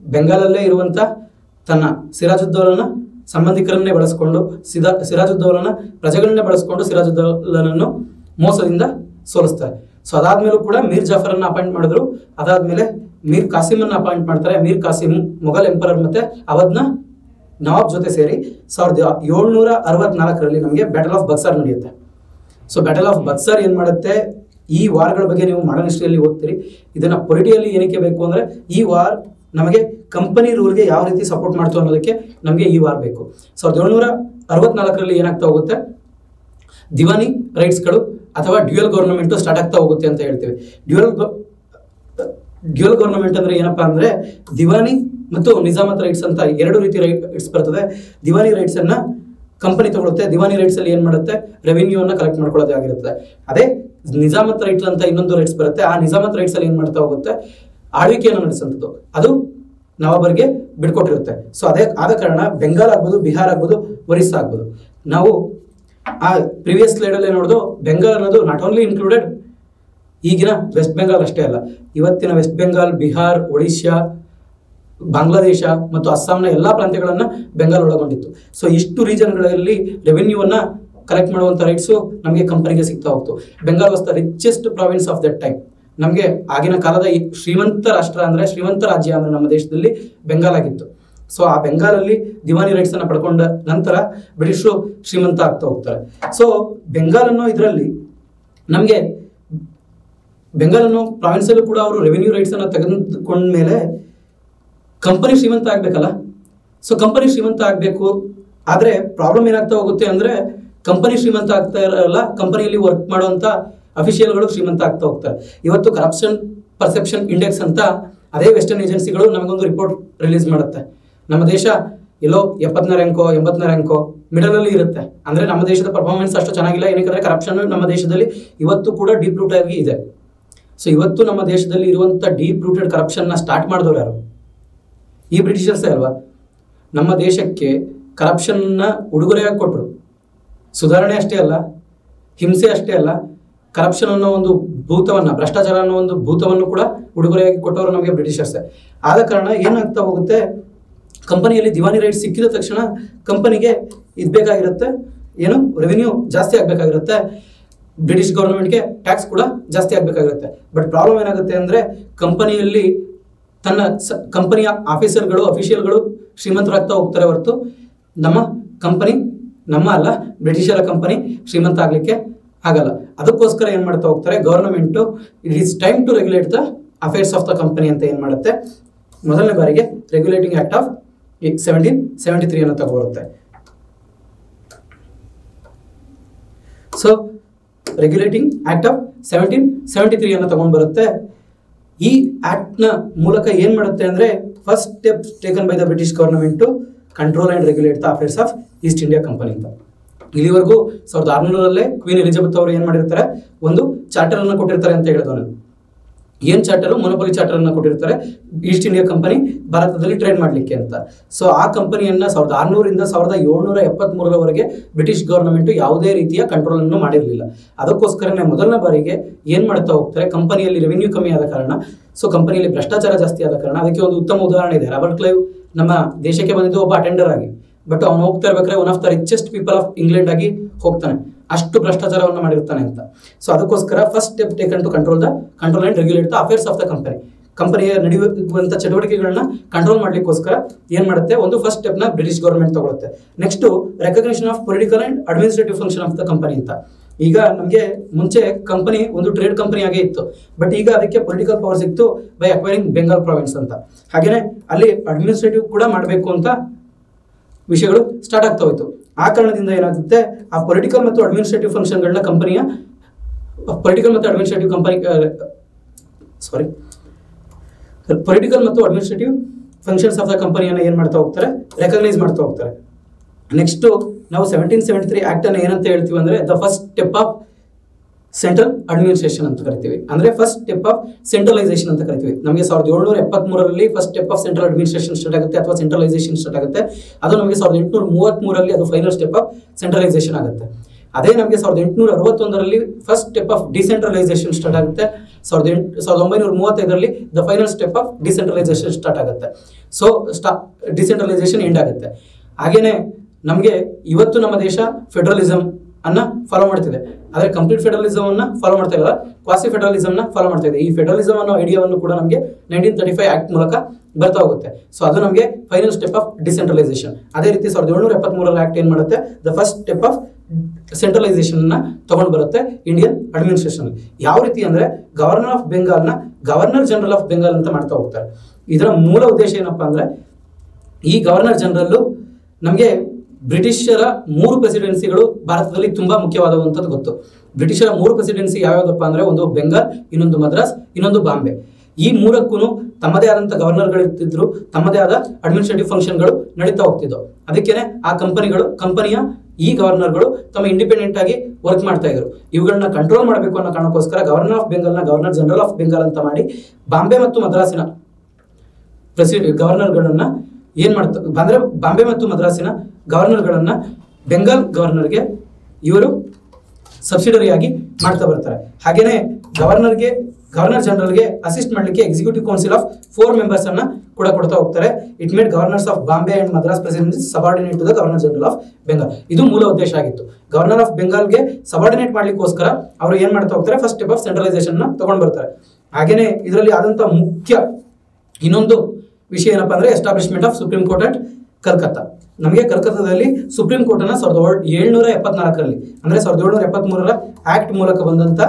ಬೆಂಗಾಲಲ್ಲೇ ಇರುವಂಥ ತನ್ನ ಸಿರಾಜುದ್ದೌಲನ ಸಂಬಂಧಿಕರನ್ನೇ ಬಳಸ್ಕೊಂಡು ಸಿದಾ ಸಿರಾಜುದ್ದೌಲನ ಪ್ರಜೆಗಳನ್ನೇ ಬಳಸ್ಕೊಂಡು ಸಿರಾಜುದ್ದೌಲನನ್ನು ಮೋಸದಿಂದ ಸೋಲಿಸ್ತಾರೆ. ಸೊ ಅದಾದ್ಮೇಲೂ ಕೂಡ ಮೀರ್ ಜಾಫರನ್ನ ಅಪಾಯಿಂಟ್ ಮಾಡಿದ್ರು. ಅದಾದ್ಮೇಲೆ ಮೀರ್ ಕಾಸಿಮನ್ನ ಅಪಾಯಿಂಟ್ ಮಾಡ್ತಾರೆ. ಮೀರ್ ಕಾಸಿಮ್ ಮೊಘಲ್ ಎಂಪರರ್ ಮತ್ತೆ ಅವಧ್ನ ನವಾಬ್ ಜೊತೆ ಸೇರಿ ಸಾವಿರದ ಏಳ್ನೂರ ಅರವತ್ನಾಲ್ಕರಲ್ಲಿ ನಮಗೆ ಬ್ಯಾಟಲ್ ಆಫ್ ಬಕ್ಸರ್ ನಡೆಯುತ್ತೆ. ಸೊ ಬ್ಯಾಟಲ್ ಆಫ್ ಬಕ್ಸರ್ ಏನು ಮಾಡುತ್ತೆ, ಈ ವಾರ್ಗಳ ಬಗ್ಗೆ ನೀವು ಮಾಡರ್ನ್ ಹಿಸ್ಟ್ರಿಯಲ್ಲಿ ಓದ್ತೀರಿ. ಇದನ್ನ ಪೊಲಿಟಿಯಲ್ಲಿ ಏನಕ್ಕೆ ಬೇಕು ಅಂದ್ರೆ ಈ ವಾರ್ ನಮಗೆ ಕಂಪನಿ ರೂಲ್ಗೆ ಯಾವ ರೀತಿ ಸಪೋರ್ಟ್ ಮಾಡ್ತು ಅನ್ನೋದಕ್ಕೆ ನಮಗೆ ಈ ವಾರ್ ಬೇಕು. ಸಾವಿರದ ಏಳ್ನೂರ ಅರವತ್ನಾಲ್ಕರಲ್ಲಿ ಏನಾಗ್ತಾ ಹೋಗುತ್ತೆ, ದಿವಾನಿ ರೈಟ್ಸ್ಗಳು ಅಥವಾ ಡ್ಯೂಯಲ್ ಗವರ್ನಮೆಂಟ್ ಸ್ಟಾರ್ಟ್ ಆಗ್ತಾ ಹೋಗುತ್ತೆ ಅಂತ ಹೇಳ್ತೀವಿ. ಡ್ಯೂಯಲ್ ಡ್ಯೂಯಲ್ ಗವರ್ನಮೆಂಟ್ ಅಂದ್ರೆ ಏನಪ್ಪಾ ಅಂದ್ರೆ ದಿವಾನಿ ಮತ್ತು ನಿಜಾಮತ್ ರೈಟ್ಸ್ ಅಂತ ಎರಡು ರೀತಿ ರೈಟ್ಸ್ ಬರ್ತದೆ. ದಿವಾನಿ ರೈಟ್ಸ್ ಅನ್ನ ಕಂಪನಿ ತಗೊಳುತ್ತೆ. ದಿವಾನಿ ರೈಟ್ಸ್ ಅಲ್ಲಿ ಏನ್ ಮಾಡುತ್ತೆ, ರೆವಿನ್ಯೂ ಅನ್ನ ಕಲೆಕ್ಟ್ ಮಾಡ್ಕೊಳ್ಳೋದೇ ಆಗಿರುತ್ತೆ. ಅದೇ ನಿಜಾಮತ್ ರೈಟ್ಸ್ ಅಂತ ಇನ್ನೊಂದು ರೈಟ್ಸ್ ಬರುತ್ತೆ. ಆ ನಿಜಾಮತ್ ರೈಟ್ಸ್ ಅಲ್ಲಿ ಏನ್ ಮಾಡ್ತಾ ಹೋಗುತ್ತೆ, ಆಳ್ವಿಕೆಯನ್ನು ನಡೆಸುವಂಥದ್ದು ಅದು ನವಾಬರಿಗೆ ಬಿಡ್ಕೊಟ್ಟಿರುತ್ತೆ. ಸೊ ಅದೇ ಆದ ಕಾರಣ ಬೆಂಗಾಲ್ ಆಗ್ಬೋದು, ಬಿಹಾರ್ ಆಗ್ಬೋದು, ಒರಿಸ್ಸಾ ಆಗ್ಬೋದು, ನಾವು ಆ ಪ್ರಿವಿಯಸ್ ಸ್ಲೈಡ್ ಅಲ್ಲಿ ನೋಡೋದು ಬೆಂಗಾಲ್ ಅನ್ನೋದು ನಾಟ್ ಓನ್ಲಿ ಇನ್ಕ್ಲೂಡೆಡ್ ಈಗಿನ ವೆಸ್ಟ್ ಬೆಂಗಾಲ್ ಅಷ್ಟೇ ಅಲ್ಲ, ಇವತ್ತಿನ ವೆಸ್ಟ್ ಬೆಂಗಾಲ್, ಬಿಹಾರ್, ಒಡಿಶಾ, ಬಾಂಗ್ಲಾದೇಶ ಮತ್ತು ಅಸ್ಸಾಂನ ಎಲ್ಲಾ ಪ್ರಾಂತ್ಯಗಳನ್ನ ಬೆಂಗಾಲ್ ಒಳಗೊಂಡಿತ್ತು. ಸೊ ಇಷ್ಟು ರೀಜನ್ಗಳಲ್ಲಿ ರೆವಿನ್ಯೂವನ್ನ ಕಲೆಕ್ಟ್ ಮಾಡುವಂಥ ರೈಟ್ಸು ನಮಗೆ ಕಂಪನಿಗೆ ಸಿಗ್ತಾ ಹೋಗ್ತು. Bengal was the richest province of that time. ನಮಗೆ ಆಗಿನ ಕಾಲದ ಈ ಶ್ರೀಮಂತ ರಾಷ್ಟ್ರ ಅಂದ್ರೆ ಶ್ರೀಮಂತ ರಾಜ್ಯ ಅಂದ್ರೆ ನಮ್ಮ ದೇಶದಲ್ಲಿ ಬೆಂಗಾಲ್ ಆಗಿತ್ತು. ಸೊ ಆ ಬೆಂಗಾಲಲ್ಲಿ ದಿವಾನಿ ರೈಟ್ಸ್ ಅನ್ನ ಪಡ್ಕೊಂಡ ನಂತರ ಬ್ರಿಟಿಷರು ಶ್ರೀಮಂತ ಆಗ್ತಾ ಹೋಗ್ತಾರೆ. ಸೊ ಬೆಂಗಾಲ್ ಅನ್ನೋ ಇದರಲ್ಲಿ ನಮಗೆ ಬೆಂಗಾಲ್ ಅನ್ನೋ ಪ್ರಾವಿನ್ಸ್ ಅಲ್ಲೂ ಕೂಡ ಅವರು ರೆವಿನ್ಯೂ ರೈಟ್ಸ್ ಅನ್ನ ತೆಗೆದುಕೊಂಡ್ಮೇಲೆ ಕಂಪನಿ ಶ್ರೀಮಂತ ಆಗ್ಬೇಕಲ್ಲ. ಸೊ ಕಂಪನಿ ಶ್ರೀಮಂತ ಆಗ್ಬೇಕು, ಆದ್ರೆ ಪ್ರಾಬ್ಲಮ್ ಏನಾಗ್ತಾ ಹೋಗುತ್ತೆ ಅಂದ್ರೆ ಕಂಪನಿ ಶ್ರೀಮಂತ ಆಗ್ತಾ ಇರಲ್ಲ, ಕಂಪನಿಯಲ್ಲಿ ವರ್ಕ್ ಮಾಡುವಂತ ಅಫಿಷಿಯಲ್ಗಳು ಶ್ರೀಮಂತ ಆಗ್ತಾ ಹೋಗ್ತಾರೆ. ಇವತ್ತು ಕರಪ್ಷನ್ ಪರ್ಸೆಪ್ಷನ್ ಇಂಡೆಕ್ಸ್ ಅಂತ ಅದೇ ವೆಸ್ಟರ್ನ್ ಏಜೆನ್ಸಿಗಳು ನಮಗೊಂದು ರಿಪೋರ್ಟ್ ರಿಲೀಸ್ ಮಾಡುತ್ತೆ. ನಮ್ಮ ದೇಶ ಎಲ್ಲೋ ಎಪ್ಪತ್ತನೇ ರ್ಯಾಂಕೋ ಎಂಬತ್ತನೇ ರ್ಯಾಂಕೋ ಮಿಡಲ್ ಅಲ್ಲಿ ಇರುತ್ತೆ. ಅಂದ್ರೆ ನಮ್ಮ ದೇಶದ ಪರ್ಫಾರ್ಮೆನ್ಸ್ ಅಷ್ಟು ಚೆನ್ನಾಗಿಲ್ಲ. ಏನಕ್ಕೆ ಕರಪ್ಷನ್ ನಮ್ಮ ದೇಶದಲ್ಲಿ ಇವತ್ತು ಕೂಡ ಡೀಪ್ ರೂಟ್ ಆಗಿ ಇದೆ. ಸೊ ಇವತ್ತು ನಮ್ಮ ದೇಶದಲ್ಲಿ ಇರುವಂತ ಡೀಪ್ ರೂಟೆಡ್ ಕರಪ್ಷನ್ ನ ಸ್ಟಾರ್ಟ್ ಮಾಡಿದವರು ಯಾರು? ಈ ಬ್ರಿಟಿಷರ್ಸೇ ಅಲ್ವಾ. ನಮ್ಮ ದೇಶಕ್ಕೆ ಕರಪ್ಷನ್ ನ ಉಡುಗೊರೆಯಾಗಿ ಕೊಟ್ಟರು. ಸುಧಾರಣೆ ಅಷ್ಟೇ ಅಲ್ಲ, ಹಿಂಸೆ ಅಷ್ಟೇ ಅಲ್ಲ, ಕರಪ್ಷನ್ ಅನ್ನೋ ಒಂದು ಭೂತವನ್ನ, ಭ್ರಷ್ಟಾಚಾರ ಅನ್ನೋ ಒಂದು ಭೂತವನ್ನು ಕೂಡ ಉಡುಗೊರೆಯಾಗಿ ಕೊಟ್ಟವರು ನಮಗೆ ಬ್ರಿಟಿಷರ್ಸೇ. ಆದ ಕಾರಣ ಏನಾಗ್ತಾ ಹೋಗುತ್ತೆ, ಕಂಪನಿಯಲ್ಲಿ ದಿವಾನಿ ರೈಟ್ ಸಿಕ್ಕಿದ ತಕ್ಷಣ ಕಂಪನಿಗೆ ಇದು ಬೇಕಾಗಿರುತ್ತೆ, ಏನು ರೆವಿನ್ಯೂ ಜಾಸ್ತಿ ಆಗ್ಬೇಕಾಗಿರುತ್ತೆ, ಬ್ರಿಟಿಷ್ ಗವರ್ನಮೆಂಟ್ಗೆ ಟ್ಯಾಕ್ಸ್ ಕೂಡ ಜಾಸ್ತಿ ಆಗ್ಬೇಕಾಗಿರುತ್ತೆ. ಬಟ್ ಪ್ರಾಬ್ಲಮ್ ಏನಾಗುತ್ತೆ ಅಂದ್ರೆ ಕಂಪನಿಯಲ್ಲಿ ತನ್ನ ಕಂಪನಿಯ ಆಫೀಸರ್ಗಳು ಅಫಿಷಿಯಲ್ಗಳು ಶ್ರೀಮಂತರಾಗ್ತಾ ಹೋಗ್ತಾರೆ ಹೊರತು ನಮ್ಮ ಕಂಪನಿ, ನಮ್ಮ ಅಲ್ಲ ಬ್ರಿಟಿಷರ ಕಂಪನಿ ಶ್ರೀಮಂತ ಆಗ್ಲಿಕ್ಕೆ ಆಗಲ್ಲ. ಅದಕ್ಕೋಸ್ಕರ ಏನ್ ಮಾಡ್ತಾ ಹೋಗ್ತಾರೆ, government it is time to regulate the affairs of the company ಅಂತ ಏನ್ ಮಾಡುತ್ತೆ, ಮೊದಲನೇ ಬಾರಿಗೆ regulating act of seventeen seventy three ಅನ್ನು ತಗೊಬರುತ್ತೆ. So regulating act of seventeen seventy three ಅನ್ನು ತಗೊಂಡ್ ಬರುತ್ತೆ. ಈ ಆಕ್ಟ್ ನ ಮೂಲಕ ಏನ್ ಮಾಡುತ್ತೆ ಅಂದ್ರೆ first step taken by the British government to control and regulate the affairs of East India company ಅಂತ. ಇಲ್ಲಿವರೆಗೂ ಸಾವಿರದ ಆರುನೂರಲ್ಲೇ ಕ್ವೀನ್ ಎಲಿಜಬೆತ್ ಅವರು ಏನ್ ಮಾಡಿರ್ತಾರೆ, ಒಂದು ಚಾರ್ಟರ್ ಅನ್ನು ಕೊಟ್ಟಿರ್ತಾರೆ ಅಂತ ಹೇಳಿದ ನಾನು. ಏನ್ ಚಾರ್ಟರ್? ಮೊನೋಪೊಲಿ ಚಾರ್ಟರ್ ಅನ್ನು ಕೊಟ್ಟಿರ್ತಾರೆ ಈಸ್ಟ್ ಇಂಡಿಯಾ ಕಂಪನಿ ಭಾರತದಲ್ಲಿ ಟ್ರೇಡ್ ಮಾಡ್ಲಿಕ್ಕೆ ಅಂತ. ಸೊ ಆ ಕಂಪನಿಯನ್ನ ಸಾವಿರದ ಆರುನೂರಿಂದ ಸಾವಿರದ ಏಳ್ನೂರ ಎಪ್ಪತ್ತ್ ಮೂರರವರೆಗೆ ಬ್ರಿಟಿಷ್ ಗವರ್ನಮೆಂಟ್ ಯಾವುದೇ ರೀತಿಯ ಕಂಟ್ರೋಲ್ ಅನ್ನು ಮಾಡಿರಲಿಲ್ಲ. ಅದಕ್ಕೋಸ್ಕರನೇ ಮೊದಲನೇ ಬಾರಿಗೆ ಏನ್ ಮಾಡ್ತಾ ಹೋಗ್ತಾರೆ, ಕಂಪನಿಯಲ್ಲಿ ರೆವಿನ್ಯೂ ಕಮ್ಮಿ ಆದ ಕಾರಣ, ಸೊ ಕಂಪನಿಯಲ್ಲಿ ಭ್ರಷ್ಟಾಚಾರ ಜಾಸ್ತಿ ಆದ ಕಾರಣ, ಅದಕ್ಕೆ ಒಂದು ಉತ್ತಮ ಉದಾಹರಣೆ ಇದೆ. ರಾಬರ್ಟ್ ಕ್ಲೈವ್ ನಮ್ಮ ದೇಶಕ್ಕೆ ಬಂದಿದ್ದು ಒಬ್ಬ ಅಟೆಂಡರ್ ಆಗಿ, ಬಟ್ ಅವನು ಹೋಗ್ತಾ ಇರ್ಬೇಕಾದ್ರೆ one of the richest people of England ಆಗಿ ಹೋಗ್ತಾನೆ, ಅಷ್ಟು ಭ್ರಷ್ಟಾಚಾರವನ್ನು ಮಾಡಿರ್ತಾನೆ ಅಂತ. ಸೊ ಅದಕ್ಕೋಸ್ಕರ first step taken to control the control and regulate the affairs of the company. ಕಂಪನಿಯ ನಡೆಯುವಂತ ಚಟುವಟಿಕೆಗಳನ್ನ ಕಂಟ್ರೋಲ್ ಮಾಡ್ಲಿಕ್ಕೋಸ್ಕರ ಏನ್ ಮಾಡುತ್ತೆ, ಒಂದು ಫಸ್ಟ್ ಸ್ಟೆಪ್ ನ ಬ್ರಿಟಿಷ್ ಗವರ್ನಮೆಂಟ್ ತಗೊಳುತ್ತೆ. Next recognition of political and administrative function of the company ಅಂತ. ಈಗ ನಮಗೆ ಮುಂಚೆ ಕಂಪನಿ ಒಂದು ಟ್ರೇಡ್ ಕಂಪನಿ ಆಗೇ ಇತ್ತು, ಬಟ್ ಈಗ ಅದಕ್ಕೆ ಪೊಲಿಟಿಕಲ್ ಪವರ್ ಸಿಕ್ತು ಬೈ ಅಕ್ವೈರಿಂಗ್ ಬೆಂಗಾಲ್ ಪ್ರಾವಿನ್ಸ್ ಅಂತ. ಹಾಗೇನೆ ಅಲ್ಲಿ ಅಡ್ಮಿನಿಸ್ಟ್ರೇಟಿವ್ ಕೂಡ ಮಾಡಬೇಕು ಅಂತ ವಿಷಯಗಳು ಸ್ಟಾರ್ಟ್ ಆಗ್ತಾ ಹೋಯ್ತು. ಆ ಕಾರಣದಿಂದ ಏನಾಗುತ್ತೆ, ಆ ಪೊಲಿಟಿಕಲ್ ಮತ್ತು ಅಡ್ಮಿನಿಸ್ಟ್ರೇಟಿವ್ ಫಂಕ್ಷನ್ಗಳನ್ನ ಕಂಪನಿಯ ಪೊಲಿಟಿಕಲ್ ಮತ್ತು ಅಡ್ಮಿನಿಸ್ಟ್ರೇಟಿವ್ ಕಂಪನಿ ಸಾರಿ ಪೊಲಿಟಿಕಲ್ ಮತ್ತು ಅಡ್ಮಿನಿಸ್ಟ್ರೇಟಿವ್ ಫಂಕ್ಷನ್ಸ್ ಆಫ್ ದ ಕಂಪನಿಯನ್ನು ಏನ್ ಮಾಡ್ತಾ ಹೋಗ್ತಾರೆ, ರೆಕಗ್ನೈಸ್ ಮಾಡ್ತಾ ಹೋಗ್ತಾರೆ. ನೆಕ್ಸ್ಟ್ ನಾವು ಸೆವೆಂಟೀನ್ ಸೆವೆಂಟಿ ತ್ರೀ ಆಕ್ಟ್ ಅನ್ನು ಏನಂತ ಹೇಳ್ತೀವಿ ಅಂದ್ರೆ the first step of central administration ಅಂತ ಕರಿತೀವಿ. ಅಂದ್ರೆ ಫಸ್ಟ್ ಸ್ಟೆಪ್ ಆಫ್ ಸೆಂಟ್ರಲೈಸೇಷನ್ ಅಂತ ಕರಿತೀವಿ. ನಮಗೆ ಸಾವಿರದ ಏಳ್ನೂರ ಎಪ್ಪತ್ತ್ ಮೂರರಲ್ಲಿ first step of central administration start ಆಗುತ್ತೆ ಅಥವಾ ಸೆಂಟ್ರಲೈಸೇಷನ್ ಸ್ಟಾರ್ಟ್ ಆಗುತ್ತೆ. ಅದು ನಮಗೆ ಸಾವಿರದ ಎಂಟುನೂರ ಮೂವತ್ತ್ ಮೂರರಲ್ಲಿ ಅದು ಫೈನಲ್ ಸ್ಟೆಪ್ ಆಫ್ ಸೆಂಟ್ರಲೈಸೇಷನ್ ಆಗುತ್ತೆ. ಅದೇ ನಮಗೆ ಸಾವಿರದ ಎಂಟುನೂರ ಅರವತ್ತೊಂದರಲ್ಲಿ first step of decentralisation start ಆಗುತ್ತೆ. ಸಾವಿರದ ಎಂಟು ಸಾವಿರದ ಒಂಬೈನೂರ ಮೂವತ್ತೈದರಲ್ಲಿ the final step of decentralisation start ಆಗುತ್ತೆ. ಸೊ ಸ್ಟಾ ಡಿಸೆಂಟ್ರಲೈಸೇಷನ್ ಎಂಡ್ ಆಗುತ್ತೆ. ಹಾಗೇನೆ ನಮಗೆ ಇವತ್ತು ನಮ್ಮ ದೇಶ ಫೆಡರಲಿಸಮ್ ಅನ್ನ ಫಾಲೋ ಮಾಡ್ತಿದೆ, ಆದರೆ ಕಂಪ್ಲೀಟ್ ಫೆಡರಲಿಸಮ್ ಅನ್ನ ಫಾಲೋ ಮಾಡ್ತಾ ಇಲ್ಲ, ಕ್ವಾಸಿ ಫೆಡರಲಿಸಮ್ ನ ಫಾಲೋ ಮಾಡ್ತಾ ಇದೆ. ಈ ಫೆಡರಲಿಸಮ್ ಅನ್ನೋ ಐಡಿಯಾವನ್ನು ಕೂಡ ನಮಗೆ ನೈನ್ಟೀನ್ ತರ್ಟಿ ಫೈವ್ ಆಕ್ಟ್ ಮೂಲಕ ಬರ್ತಾ ಹೋಗುತ್ತೆ. ಸೊ ಅದು ನಮಗೆ ಫೈನಲ್ ಸ್ಟೆಪ್ ಆಫ್ ಡಿಸೆಂಟ್ರಲೈಸೇಷನ್. ಅದೇ ರೀತಿ ಸಾವಿರದ ಏಳ್ನೂರ ಎಪ್ಪತ್ಮೂರರ ಆಕ್ಟ್ ಏನ್ ಮಾಡುತ್ತೆ, the first step of centralisation ನ ತಗೊಂಡು ಬರುತ್ತೆ ಇಂಡಿಯನ್ ಅಡ್ಮಿನಿಸ್ಟ್ರೇಷನ್. ಯಾವ ರೀತಿ ಅಂದ್ರೆ ಗವರ್ನರ್ ಆಫ್ ಬೆಂಗಾಲ್ ನ ಗವರ್ನರ್ ಜನರಲ್ ಆಫ್ ಬೆಂಗಾಲ್ ಅಂತ ಮಾಡ್ತಾ ಹೋಗ್ತಾರೆ. ಇದರ ಮೂಲ ಉದ್ದೇಶ ಏನಪ್ಪಾ ಅಂದ್ರೆ ಈ ಗವರ್ನರ್ ಜನರಲ್ ನಮಗೆ ಬ್ರಿಟಿಷರ ಮೂರು ಪ್ರೆಸಿಡೆನ್ಸಿಗಳು ಭಾರತದಲ್ಲಿ ತುಂಬಾ ಮುಖ್ಯವಾದವಂಥದ್ದು ಗೊತ್ತು. ಬ್ರಿಟಿಷರ ಮೂರು ಪ್ರೆಸಿಡೆನ್ಸಿ ಯಾವ್ಯಾವ್ದಪ್ಪ ಅಂದ್ರೆ ಒಂದು ಬೆಂಗಾಲ್, ಇನ್ನೊಂದು ಮದ್ರಾಸ್, ಇನ್ನೊಂದು ಬಾಂಬೆ. ಈ ಮೂರಕ್ಕೂ ತಮ್ಮದೇ ಆದಂಥ ಗವರ್ನರ್ಗಳಿರ್ತಿದ್ರು, ತಮ್ಮದೇ ಆದ ಅಡ್ಮಿನಿಸ್ಟ್ರೇಟಿವ್ ಫಂಕ್ಷನ್ಗಳು ನಡೀತಾ ಹೋಗ್ತಿದ್ದವು. ಅದಕ್ಕೇನೆ ಆ ಕಂಪನಿಗಳು ಕಂಪನಿಯ ಈ ಗವರ್ನರ್ಗಳು ತಮ್ಮ ಇಂಡಿಪೆಂಡೆಂಟ್ ಆಗಿ ವರ್ಕ್ ಮಾಡ್ತಾ ಇದ್ರು. ಇವುಗಳನ್ನ ಕಂಟ್ರೋಲ್ ಮಾಡಬೇಕು ಅನ್ನೋ ಕಾರಣಕ್ಕೋಸ್ಕರ ಗವರ್ನರ್ ಆಫ್ ಬೆಂಗಾಲ್ನ ಗವರ್ನರ್ ಜನರಲ್ ಆಫ್ ಬೆಂಗಾಲ್ ಅಂತ ಮಾಡಿ ಬಾಂಬೆ ಮತ್ತು ಮದ್ರಾಸಿನ ಪ್ರೆಸಿಡೆಂಟ್ ಗವರ್ನರ್ಗಳನ್ನ ಏನ್ ಮಾಡ್ತಾ ಅಂದ್ರೆ ಬಾಂಬೆ ಮತ್ತು ಮದ್ರಾಸಿನ ಗವರ್ನರ್ಗಳನ್ನ ಬೆಂಗಾಲ್ ಗವರ್ನರ್ಗೆ ಇವರು ಸಬ್ಸಿಡರಿ ಆಗಿ ಮಾಡ್ತಾ ಬರ್ತಾರೆ. ಹಾಗೇನೆ ಗವರ್ನರ್ಗೆ ಗವರ್ನರ್ ಜನರಲ್ಗೆ ಅಸಿಸ್ಟ್ ಮಾಡಲಿಕ್ಕೆ executive council of four members ಅನ್ನ ಕೂಡ ಕೊಡ್ತಾ ಹೋಗ್ತಾರೆ. It made governors of Bombay and Madras presidency subordinate to the governor general of Bengal. ಇದು ಮೂಲ ಉದ್ದೇಶ ಆಗಿತ್ತು. ಗವರ್ನರ್ ಆಫ್ ಬೆಂಗಾಲ್ಗೆ ಸಬಾರ್ಡಿನೇಟ್ ಮಾಡ್ಲಿಕ್ಕೋಸ್ಕರ ಅವರು ಏನ್ ಮಾಡ್ತಾ ಹೋಗ್ತಾರೆ, ಫಸ್ಟ್ ಸ್ಟೆಪ್ ಆಫ್ ಸೆಂಟ್ರಲೈಸೇಷನ್ ನ ತಗೊಂಡ್ ಬರ್ತಾರೆ. ಹಾಗೇನೆ ಇದರಲ್ಲಿ ಆದಂತ ಮುಖ್ಯ ಇನ್ನೊಂದು ವಿಷಯ ಏನಪ್ಪಾ ಅಂದ್ರೆ establishment of supreme court at Calcutta. ನಮಗೆ ಕಲ್ಕತ್ತಾದಲ್ಲಿ ಸುಪ್ರೀಂ ಕೋರ್ಟ್ ಅನ್ನ ಸಾವಿರದ ಏಳ್ನೂರ ಎಪ್ಪತ್ನಾಲ್ಕರಲ್ಲಿ ಅಂದ್ರೆ ಸಾವಿರದ ಏಳ್ನೂರ ಎಪ್ಪತ್ತ್ ಮೂರರ ಆಕ್ಟ್ ಮೂಲಕ ಬಂದಂತ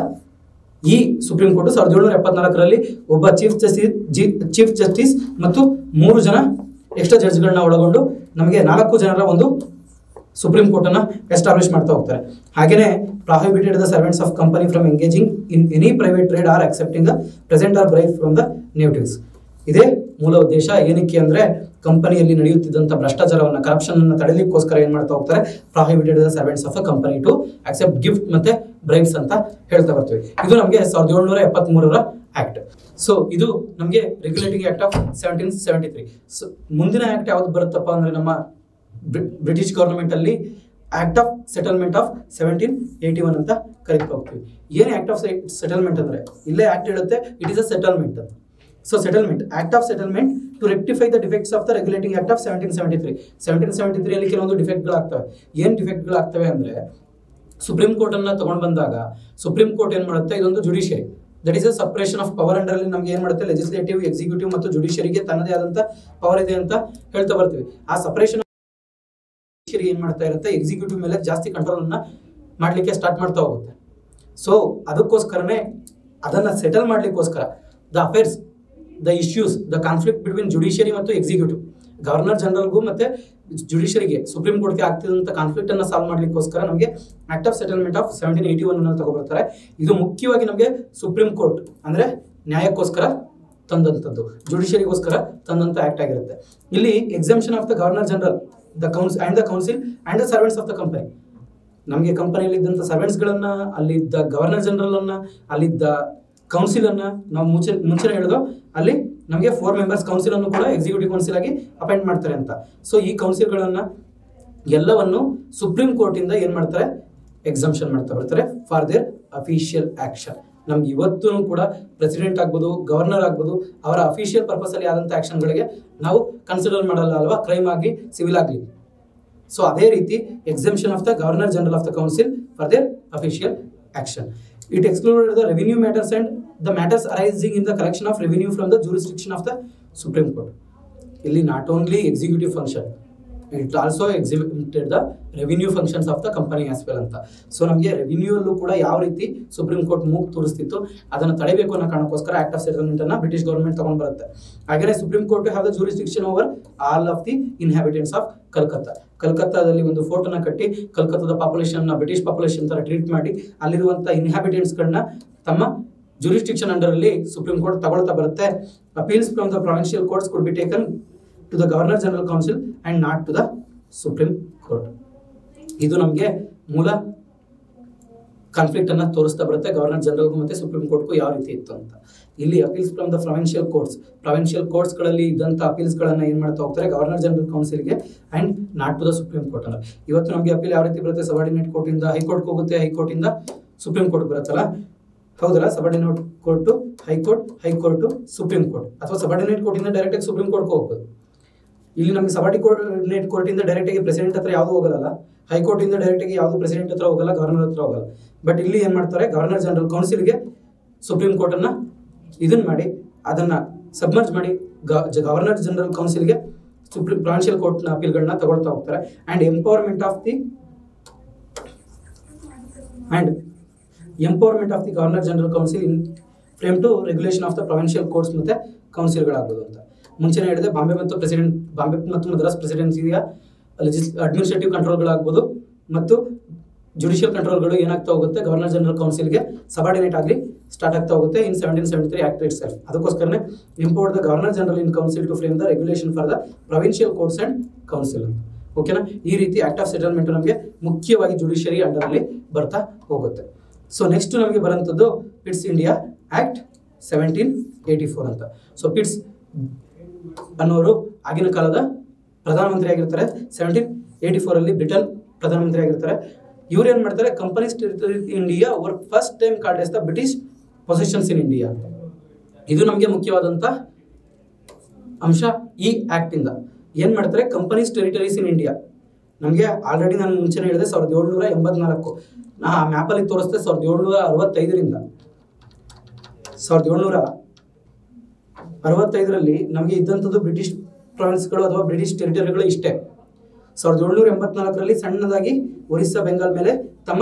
ಈ ಸುಪ್ರೀಂ ಕೋರ್ಟ್ ಸಾವಿರದ ಏಳ್ನೂರ ಎಪ್ಪತ್ನಾಲ್ಕರಲ್ಲಿ ಒಬ್ಬ ಚೀಫ್ ಜಸ್ಟಿಸ್ ಚೀಫ್ ಜಸ್ಟಿಸ್ ಮತ್ತು ಮೂರು ಜನ ಎಕ್ಸ್ಟ್ರಾ ಜಡ್ಜ್ಗಳನ್ನ ಒಳಗೊಂಡು ನಮಗೆ ನಾಲ್ಕು ಜನರ ಒಂದು ಸುಪ್ರೀಂ ಕೋರ್ಟ್ ಅನ್ನ ಎಸ್ಟಾಬ್ಲಿಷ್ ಮಾಡ್ತಾ ಹೋಗ್ತಾರೆ. ಹಾಗೇನೆ prohibited the servants of company from engaging in any private trade or accepting the present or bribe from the natives. ಇದೇ ಮೂಲ ಉದ್ದೇಶ. ಏನಕ್ಕೆ ಅಂದ್ರೆ ಕಂಪನಿಯಲ್ಲಿ ನಡೆಯುತ್ತಿದ್ದಂಥ ಭ್ರಷ್ಟಾಚಾರವನ್ನು ಕರಪ್ಷನ್ ಅನ್ನು ತಡೆಯಲಿಕ್ಕೋಸ್ಕರ ಏನ್ ಮಾಡ್ತಾ ಹೋಗ್ತಾರೆ, prohibited the servants of a company to accept gift ಮತ್ತೆ ಬ್ರೈಬ್ಸ್ ಅಂತ ಹೇಳ್ತಾ ಬರ್ತೀವಿ. ಇದು ನಮಗೆ ಸಾವಿರದ ಏಳ್ನೂರ ಎಪ್ಪತ್ತ್ ಮೂರರ ಆಕ್ಟ್. ಸೊ ಇದು ನಮಗೆ regulating act of seventeen seventy three. So ಮುಂದಿನ ಆಕ್ಟ್ ಯಾವ್ದು ಬರುತ್ತಪ್ಪ ಅಂದ್ರೆ ನಮ್ಮ ಬ್ರಿಟಿಷ್ ಗವರ್ನಮೆಂಟ್ ಅಲ್ಲಿ act of settlement of seventeen eighty one ಅಂತ ಕರಿತಾ ಹೋಗ್ತೀವಿ. ಏನ್ ಆಕ್ಟ್ ಆಫ್ ಸೆಟಲ್ಮೆಂಟ್ ಅಂದ್ರೆ ಇಲ್ಲೇ ಆಕ್ಟ್ ಹೇಳುತ್ತೆ, ಇಟ್ ಇಸ್ ಅ ಸೆಟಲ್ಮೆಂಟ್ ಅಂತ. So settlement act of settlement to rectify the defects of the regulating act of seventeen seventy three. Seventeen seventy three ಅಲ್ಲಿ ಕೆಲವೊಂದು ಡಿಫೆಕ್ಟ್ಗಳಾಗ್ತವೆ. ಏನ್ ಡಿಫೆಕ್ಟ್ಗಳಾಗ್ತವೆ ಅಂದ್ರೆ ಸುಪ್ರೀಂ ಕೋರ್ಟ್ ಅನ್ನ ತಗೊಂಡ್ ಬಂದಾಗ ಸುಪ್ರೀಂ ಕೋರ್ಟ್ ಏನ್ ಮಾಡುತ್ತೆ, ಇದೊಂದು judiciary, that is a separation of power under ಅಲ್ಲಿ ನಮ್ಗೆ ಏನ್ ಮಾಡುತ್ತೆ, ಲೆಜಿಸ್ಲೇಟಿವ್, ಎಕ್ಸಿಕ್ಯೂಟಿವ್ ಮತ್ತು ಜುಡಿಷಿಯರಿಗೆ ತನ್ನದೇ ಆದಂತ ಪವರ್ ಇದೆ ಅಂತ ಹೇಳ್ತಾ ಬರ್ತೀವಿ. ಆ ಸಪರೇಷನ್ ಏನ್ ಮಾಡ್ತಾ ಇರುತ್ತೆ, ಎಕ್ಸಿಕ್ಯೂಟಿವ್ ಮೇಲೆ ಜಾಸ್ತಿ ಕಂಟ್ರೋಲ್ ಅನ್ನ ಮಾಡ್ಲಿಕ್ಕೆ ಸ್ಟಾರ್ಟ್ ಮಾಡ್ತಾ ಹೋಗುತ್ತೆ. ಸೊ ಅದಕ್ಕೋಸ್ಕರನೇ ಅದನ್ನ ಸೆಟಲ್ ಮಾಡ್ಲಿಕ್ಕೋಸ್ಕರ the affairs, the issues, the conflict between judiciary ಮತ್ತು ಎಕ್ಸಿಕ್ಯೂಟಿವ್, ಗವರ್ನರ್ ಜನರಲ್ಗೂ ಮತ್ತೆ ಜುಡಿಷಿಯರಿಗೆ ಸುಪ್ರೀಂ ಕೋರ್ಟ್ಗೆ ಆಗ್ತಿದ್ದಂಥ ಕಾನ್ಫ್ಲಿಕ್ಟ್ ಅನ್ನ ಸಾಲ್ವ್ ಮಾಡ್ಲಿಕ್ಕೋಸ್ಕರ ನಮಗೆ act of settlement of seventeen eighty one ಅನ್ನು ತಗೊಬರ್ತಾರೆ. ಇದು ಮುಖ್ಯವಾಗಿ ನಮಗೆ ಸುಪ್ರೀಂ ಕೋರ್ಟ್ ಅಂದ್ರೆ ನ್ಯಾಯಕ್ಕೋಸ್ಕರ ತಂದಂಥದ್ದು, ಜುಡಿಷಿಯರಿಗೋಸ್ಕರ ತಂದಂಥ ಆಕ್ಟ್ ಆಗಿರುತ್ತೆ. ಇಲ್ಲಿ exemption of the governor general, the council and the council and the servants of the company. ನಮಗೆ ಕಂಪನಿಯಲ್ಲಿ ಇದ್ದಂಥ ಸರ್ವೆಂಟ್ಸ್ಗಳನ್ನ, ಅಲ್ಲಿದ್ದ ಗವರ್ನರ್ ಜನರಲ್ ಅನ್ನ, ಅಲ್ಲಿದ್ದ ಕೌನ್ಸಿಲ್ ಅನ್ನ ನಾವು ಮುಂಚೆ ಮುಂಚೆ ಹೇಳಿದೋ ಅಲ್ಲಿ ನಮಗೆ ಫೋರ್ ಮೆಂಬರ್ಸ್ ಕೌನ್ಸಿಲ್ ಅನ್ನು ಕೂಡ ಎಕ್ಸಿಕ್ಯೂಟಿವ್ ಕೌನ್ಸಿಲ್ ಆಗಿ ಅಪಾಯಿಂಟ್ ಮಾಡ್ತಾರೆ ಅಂತ. ಸೊ ಈ ಕೌನ್ಸಿಲ್ಗಳನ್ನ ಎಲ್ಲವನ್ನು ಸುಪ್ರೀಂ ಕೋರ್ಟ್ ಇಂದ ಏನ್ ಮಾಡ್ತಾರೆ, ಎಕ್ಸಂಪ್ಷನ್ ಮಾಡ್ತಾ ಬರ್ತಾರೆ ಫಾರ್ ದೇರ್ ಅಫಿಷಿಯಲ್ ಆಕ್ಷನ್. ನಮ್ಗೆ ಇವತ್ತು ಕೂಡ ಪ್ರೆಸಿಡೆಂಟ್ ಆಗ್ಬೋದು, ಗವರ್ನರ್ ಆಗ್ಬೋದು, ಅವರ ಅಫಿಷಿಯಲ್ ಪರ್ಪಸ್ ಅಲ್ಲಿ ಆದಂಥ ಆಕ್ಷನ್ಗಳಿಗೆ ನಾವು ಕನ್ಸಿಡರ್ ಮಾಡಲ್ಲ ಅಲ್ವಾ, ಕ್ರೈಮ್ ಆಗಲಿ ಸಿವಿಲ್ ಆಗಲಿ. ಸೊ ಅದೇ ರೀತಿ exemption of the governor general of the council for their official action. It excluded the revenue matters and the matters arising in the collection of revenue from the jurisdiction of the Supreme Court. Illi not only executive function, it also exempted the revenue functions of the company as well anta. So ನಮಗೆ ರೆವಿನ್ಯೂ ಅಲ್ಲೂ ಕೂಡ ಯಾವ ರೀತಿ ಸುಪ್ರೀಂ ಕೋರ್ಟ್ ಮೂಗ್ ತೋರಿಸ್ತಿತ್ತು ಅದನ್ನು ತಡೆಯಬೇಕು ಅನ್ನೋ ಕಾರಣಕ್ಕೋಸ್ಕರ ಆಕ್ಟ್ ಆಫ್ ಸೆಟಲ್ಮೆಂಟ್ ಅನ್ನ ಬ್ರಿಟಿಷ್ ಗವರ್ಮೆಂಟ್ ತಗೊಂಡ್ ಬರುತ್ತೆ. ಹಾಗೆ supreme court have the jurisdiction over all of the inhabitants of Calcutta. ಕಲ್ಕತ್ತಾದಲ್ಲಿ ಒಂದು ಫೋರ್ಟ್ ಅನ್ನ ಕಟ್ಟಿ ಕಲ್ಕತ್ತಾದ ಪಾಪ್ಯುಲೇಷನ್ ನ ಬ್ರಿಟಿಷ್ ಪಾಪ್ಯುಲೇಷನ್ ತರ ಟ್ರೀಟ್ ಮಾಡಿ ಅಲ್ಲಿರುವಂತಹ ಇನ್ಹ್ಯಾಬಿಟೆಂಟ್ಸ್ ಗಳನ್ನ ತಮ್ಮ ಜೂರಿಸ್ಡಿಕ್ಷನ್ ಅಂಡರ್ ಅಲ್ಲಿ ಸುಪ್ರೀಂ ಕೋರ್ಟ್ ತಗೊಳ್ತಾ ಬರುತ್ತೆ. Appeals from the provincial courts could be taken to the governor general council and not to the supreme court. ಇದು ನಮಗೆ ಮೂಲ ಕಾನ್ಫ್ಲಿಕ್ಟ್ ಅನ್ನ ತೋರಿಸ್ತಾ ಬರುತ್ತೆ ಗವರ್ನರ್ ಜನರಲ್ಗೂ ಮತ್ತೆ ಸುಪ್ರೀಂ ಕೋರ್ಟ್ಗೂ ಯಾವ ರೀತಿ ಇತ್ತು ಅಂತ. ಇಲ್ಲಿ appeals from the provincial courts provincial ಕೋರ್ಟ್ಸ್ಗಳಲ್ಲಿ ಇದ್ದಂಥ ಅಪೀಲ್ಸ್ಗಳನ್ನು ಏನು ಮಾಡ್ತಾ ಹೋಗ್ತಾರೆ ಗವರ್ನರ್ ಜನರಲ್ ಕೌನ್ಸಿಲ್ಗೆ and not to the supreme court ಅಲ್ಲ. ಇವತ್ತು ನಮಗೆ ಅಪೀಲ್ ಯಾವ ರೀತಿ ಬರುತ್ತೆ, ಸಬಾರ್ಡಿನೇಟ್ ಕೋರ್ಟಿಂದ ಹೈಕೋರ್ಟ್ಗೆ ಹೋಗುತ್ತೆ, ಹೈಕೋರ್ಟಿಂದ ಸುಪ್ರೀಂ ಕೋರ್ಟ್ ಬರುತ್ತಲ್ಲ, ಹೌದಲ್ಲ. Subordinate court high court, high court supreme court, ಅಥವಾ ಸಬಾರ್ಡಿನೇಟ್ ಕೋರ್ಟಿಂದ ಡೈರೆಕ್ಟಾಗಿ ಸುಪ್ರೀಂ ಕೋರ್ಟ್ಗೆ ಹೋಗ್ಬೋದು. ಇಲ್ಲಿ ನಮಗೆ ಸಬಾರ್ಡಿನೇಟ್ ಕೋರ್ಟಿಂದ ಡೈರೆಕ್ಟಾಗಿ ಪ್ರೆಸಿಡೆಂಟ್ ಹತ್ರ ಯಾವುದೂ ಹೋಗಲ್ಲ, ಹೈಕೋರ್ಟಿಂದ ಡೈರೆಕ್ಟಾಗಿ ಯಾವುದು ಪ್ರೆಸಿಡೆಂಟ್ ಹತ್ರ ಹೋಗಲ್ಲ, ಗವರ್ನರ್ ಹತ್ರ ಹೋಗಲ್ಲ. ಬಟ್ ಇಲ್ಲಿ ಏನು ಮಾಡ್ತಾರೆ ಗವರ್ನರ್ ಜನರಲ್ ಕೌನ್ಸಿಲ್ಗೆ ಸುಪ್ರೀಂ ಕೋರ್ಟನ್ನು ಇದನ್ನು ಮಾಡಿ ಅದನ್ನು ಸಬ್ಮರ್ಜ್ ಮಾಡಿ ಗವರ್ನರ್ ಜನರಲ್ ಕೌನ್ಸಿಲ್ಗೆ ಸುಪ್ರೀಂ ಪ್ರೊವಿನ್ಷಿಯಲ್ ಕೋರ್ಟ್ನ ಅಪೀಲ್ಗಳನ್ನ ತಗೊಳ್ತಾ ಹೋಗ್ತಾರೆ. And empowerment of the and empowerment of the governor general council in frame to regulation of the provincial courts ಮತ್ತು ಕೌನ್ಸಿಲ್ಗಳಾಗೋದು ಅಂತ. ಮುಂಚೆನೇ ಹೇಳಿದೆ ಬಾಂಬೆ ಮತ್ತು ಪ್ರೆಸಿಡೆಂಟ್ ಬಾಂಬೆ ಮತ್ತು ಮದ್ರಾಸ್ ಪ್ರೆಸಿಡೆನ್ಸಿಯ ಲೆಜಿಸ್ ಅಡ್ಮಿನಿಸ್ಟ್ರೇಟಿವ್ ಕಂಟ್ರೋಲ್ಗಳಾಗ್ಬೋದು ಮತ್ತು ಜುಡಿಷಿಯಲ್ ಕಂಟ್ರೋಲ್ಗಳು ಏನಾಗ್ತಾ ಹೋಗುತ್ತೆ ಗವರ್ನರ್ ಜನರಲ್ ಕೌನ್ಸಿಲ್ಗೆ ಸಬಾರ್ಡಿನೇಟ್ ಆಗಿ ಸ್ಟಾರ್ಟ್ ಆಗ್ತಾ ಹೋಗುತ್ತೆ in seventeen seventy three act itself. ಅದಕ್ಕೋಸ್ಕರನೇ import the governor general in council to frame the regulation for the provincial courts and council ಅಂತ. ಓಕೆನಾ, ಈ ರೀತಿ ಆಕ್ಟ್ ಆಫ್ ಸೆಟಲ್ಮೆಂಟ್ ನಮಗೆ ಮುಖ್ಯವಾಗಿ ಜುಡಿಷಿಯರಿ ಅಂಡರಲ್ಲಿ ಬರ್ತಾ ಹೋಗುತ್ತೆ. ಸೊ ನೆಕ್ಸ್ಟ್ ನಮಗೆ ಬರೋಂಥದ್ದು Pitt's India act seventeen eighty four ಅಂತ. ಸೊ ಪಿಟ್ಸ್ ಅನ್ನೋರು ಆಗಿನ ಕಾಲದ ಪ್ರಧಾನಮಂತ್ರಿ ಆಗಿರ್ತಾರೆ. ಸೆವೆಂಟೀನ್ ಏಯ್ಟಿ ಫೋರಲ್ಲಿ ಬ್ರಿಟನ್ ಪ್ರಧಾನಮಂತ್ರಿ ಆಗಿರ್ತಾರೆ. ಇವ್ರು ಏನು ಮಾಡ್ತಾರೆ, company's territory India were first time called as the British possessions in India ಅಂತ. ಇದು ನಮಗೆ ಮುಖ್ಯವಾದಂಥ ಅಂಶ. ಈ ಆ್ಯಕ್ಟಿಂದ ಏನು ಮಾಡ್ತಾರೆ, ಕಂಪನೀಸ್ ಟೆರಿಟರೀಸ್ ಇನ್ ಇಂಡಿಯಾ ನಮಗೆ ಆಲ್ರೆಡಿ ನಾನು ಮುಂಚೆನೇ ಹೇಳಿದೆ ಸಾವಿರದ ಏಳ್ನೂರ ಎಂಬತ್ನಾಲ್ಕು ನಾ ಆ ಮ್ಯಾಪಲ್ಲಿ ತೋರಿಸ್ತೆ ಸಾವಿರದ ಏಳ್ನೂರ ಅರವತ್ತೈದರಿಂದ ಸಾವಿರದ ಏಳ್ನೂರ ಅರವತ್ತೈದರಲ್ಲಿ ನಮಗೆ ಇದ್ದಂಥದ್ದು ಬ್ರಿಟಿಷ್ ಪ್ರಾವಿನ್ಸ್ಗಳು ಅಥವಾ ಬ್ರಿಟಿಷ್ ಟೆರಿಟರಿಗಳು ಇಷ್ಟೇ. ಸಾವಿರದ ಏಳ್ನೂರ ಎಂಬತ್ನಾಲ್ಕರಲ್ಲಿ ಸಣ್ಣದಾಗಿ ಒರಿಸ್ಸಾ ಬೆಂಗಾಲ್ ಮೇಲೆ ತಮ್ಮ